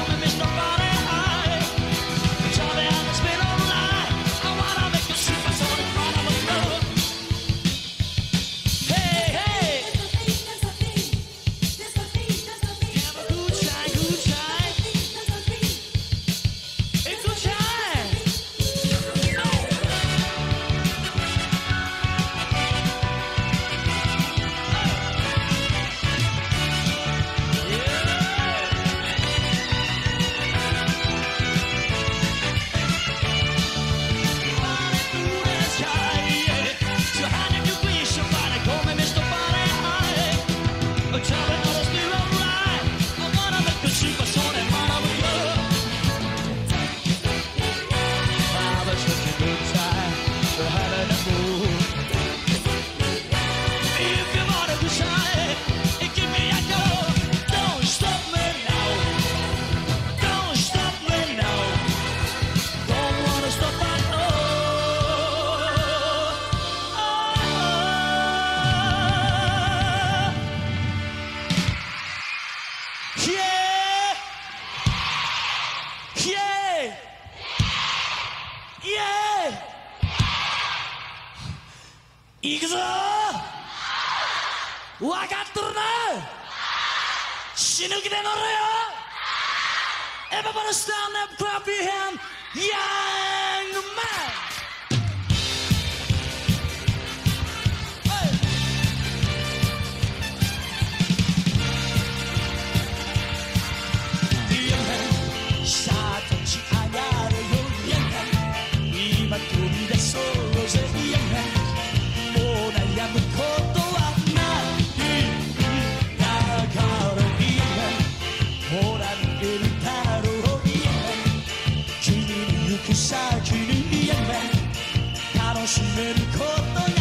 Oh 行くぞー、分かってるな、死ぬ気で乗るよ。 Everybody stand up, clap your hand, young man. Young man, さあ立ち上がれよ Young man、 今飛び出そうぜ Young man、 もう悩むことはないだから Young man、 ほら逃げるだろう Young man、 君に行く先に Young man、 楽しめることがある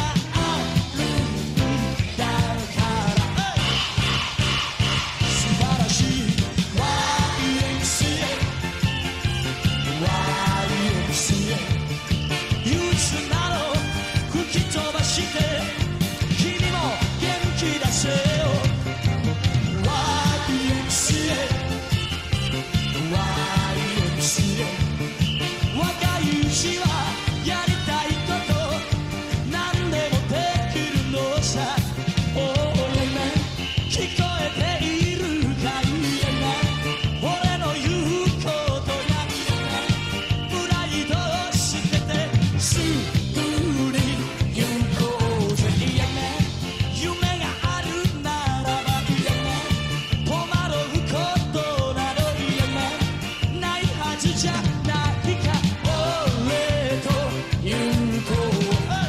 だから素晴らしい ワイエムシーエー ワイエムシーエー、 憂鬱なの吹き飛ばして君も元気出せよ ワイエムシーエー、 ワイエムシーエー、 若いうちはやりたいこと何でもできるのさ。 Oh man、 聞こえているかい 俺の言うことやプライドを捨ててすぐに行こうぜ 夢があるならば戸惑うことなどないはずじゃないか。俺と行こう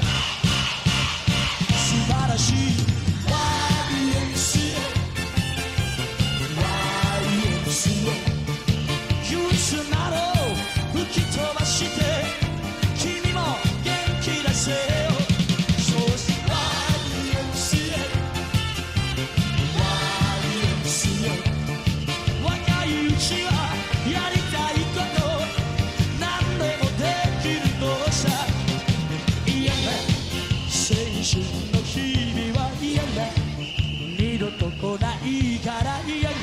素晴らしい ワイエムシーエー、 ワイエムシーエー、 憂鬱なの吹き飛ばして君も元気出せよ。そうして ワイエムシーエー、 ワイエムシーエー、 若いうちはやりたいこと何でもできるのさ。いや青春の日々はいや二度と来ないからいや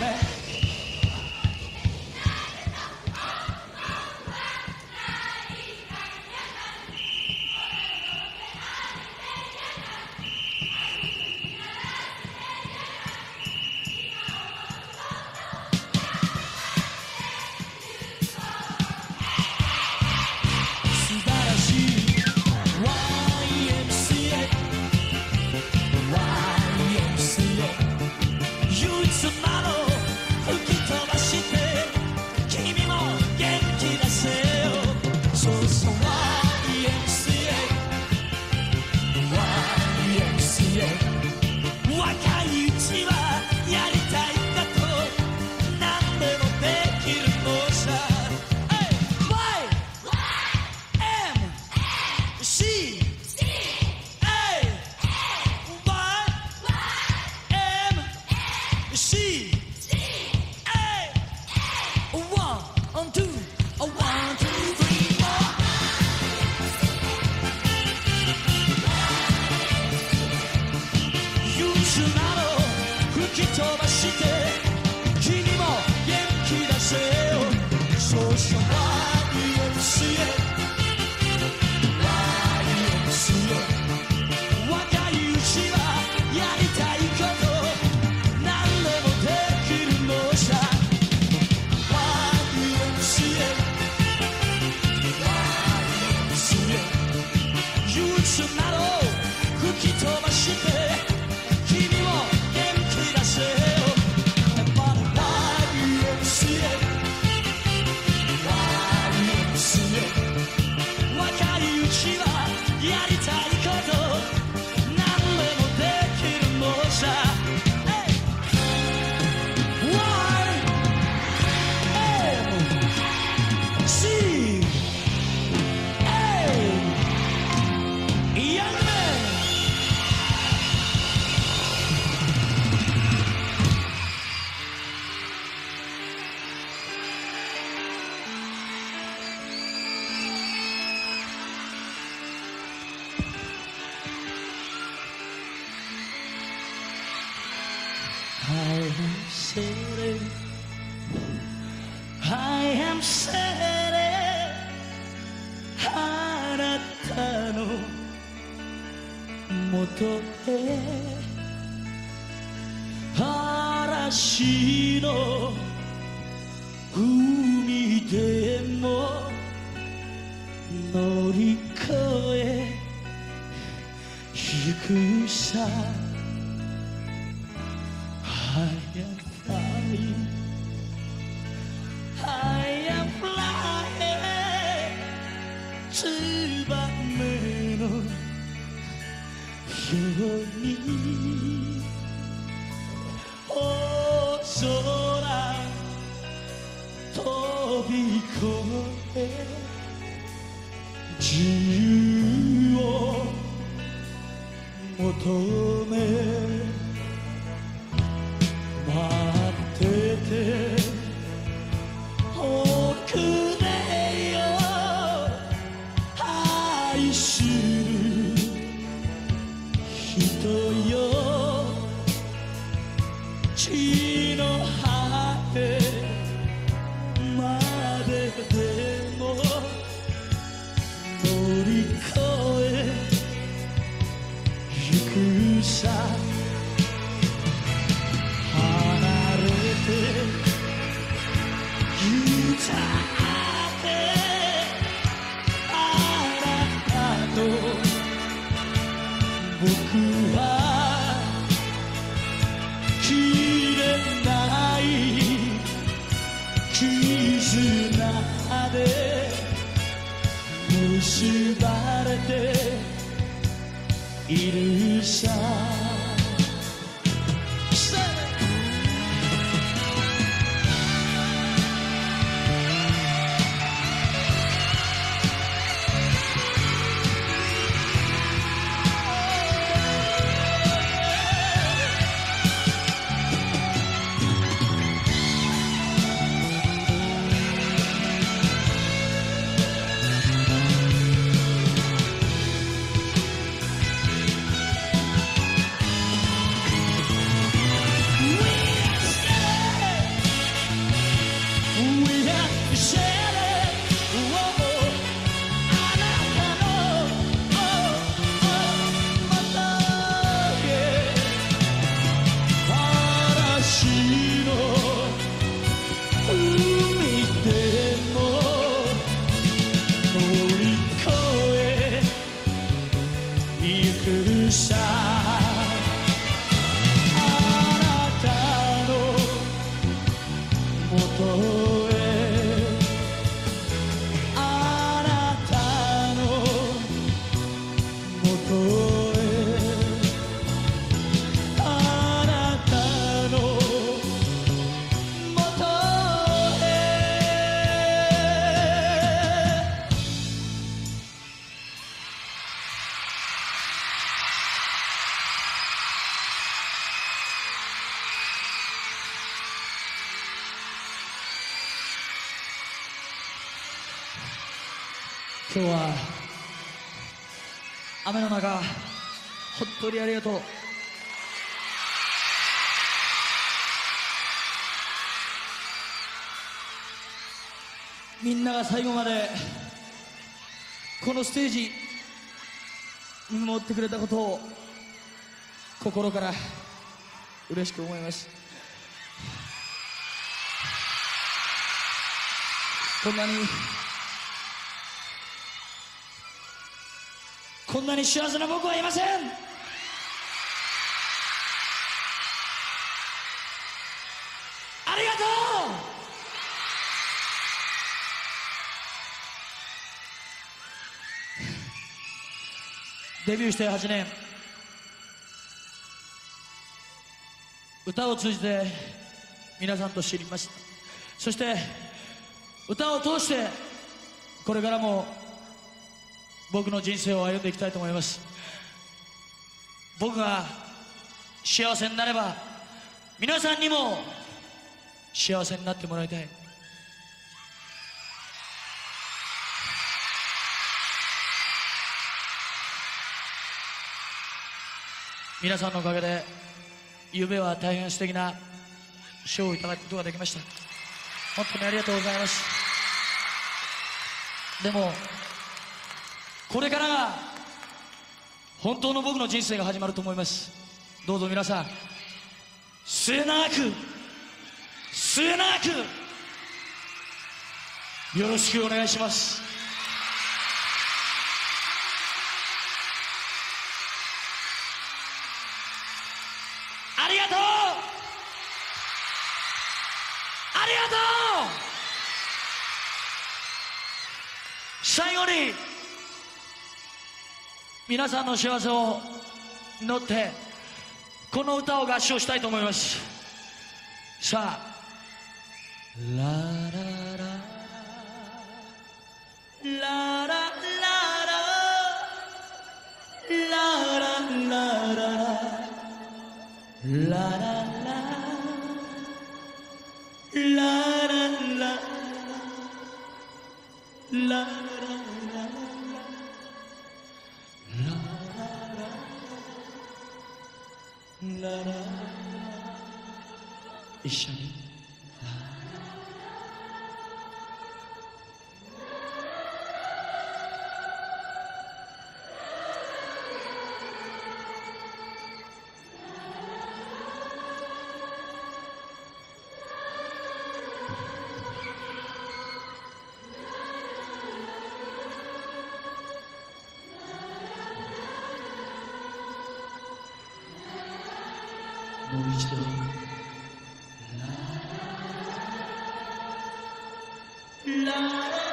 素晴らしい ワイエムシーエー、 ワイエムシーエー、 憂鬱なの吹き飛ばして君も元気出せよ。そうそう ワイエムシーエー、 ワイエムシーエー、 若いうちはやりたいこと何でもできるのさ。 ワイエムシーエー、 ワイエムシーエー、 ワン、ツー、ワン、ツー、スリー、フォー。憂鬱なの吹き飛ばして君も元気出せよ。そうそう ワイエムシーエー、 ワイエムシーエー、 若いうちはやりたいこと何でもできるのさ。 ワイエムシーエー、 ワイエムシーエー、 憂鬱なの吹き飛ばして君も元気出せよ。 ワイエムシーエー、 ワイエムシーエー、 若いうちはやりたいこと何でもできるのさ。 ワイエムシーエー、 Young man。I am city, I am city、 あなたの元へ嵐の海でも乗り越え行くさ I am flying I am flying ツバメのように大空飛び越え自由を求め待ってておくれよ愛する人よ地の果てまででも乗り越え行くさ離れて歌ってあなたと僕は切れない絆で結ばれているさ今日は雨の中本当にありがとう。みんなが最後までこのステージ見守ってくれたことを心から嬉しく思います。こんなにこんなに幸せな僕はいません。ありがとう。デビューしてはちねん、歌を通じて皆さんと知りました。そして歌を通してこれからも僕の人生を歩んでいきたいと思います。僕が幸せになれば皆さんにも幸せになってもらいたい。皆さんのおかげで夢は大変素敵な賞をいただくことができました。本当にありがとうございます。でもこれからが本当の僕の人生が始まると思います。どうぞ皆さん末永く末永くよろしくお願いします。ありがとうありがとう。最後に皆さんの幸せを祈ってこの歌を合唱したいと思います。さあ、ララララララララララララララララ一緒にもう一度ラララ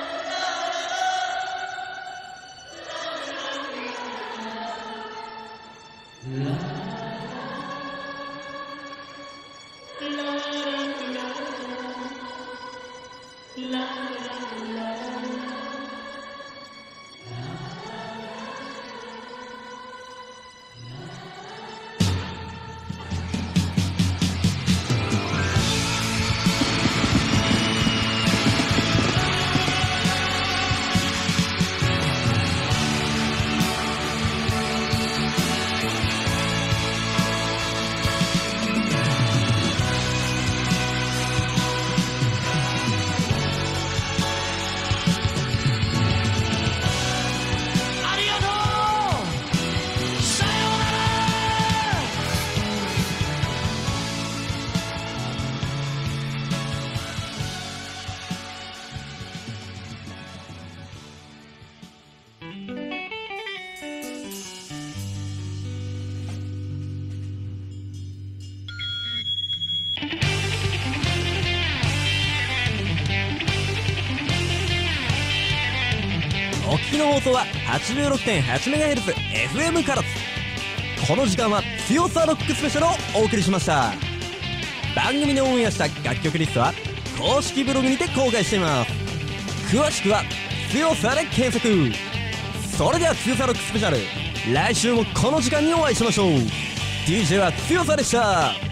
お聞きの放送は はちじゅうろくてんはちメガヘルツ エフエム から。この時間は強さロックスペシャルをお送りしました。番組でオンエアした楽曲リストは公式ブログにて公開しています。詳しくは強さで検索。それでは強さロックスペシャル、来週もこの時間にお会いしましょう。 ディージェー は強さでした。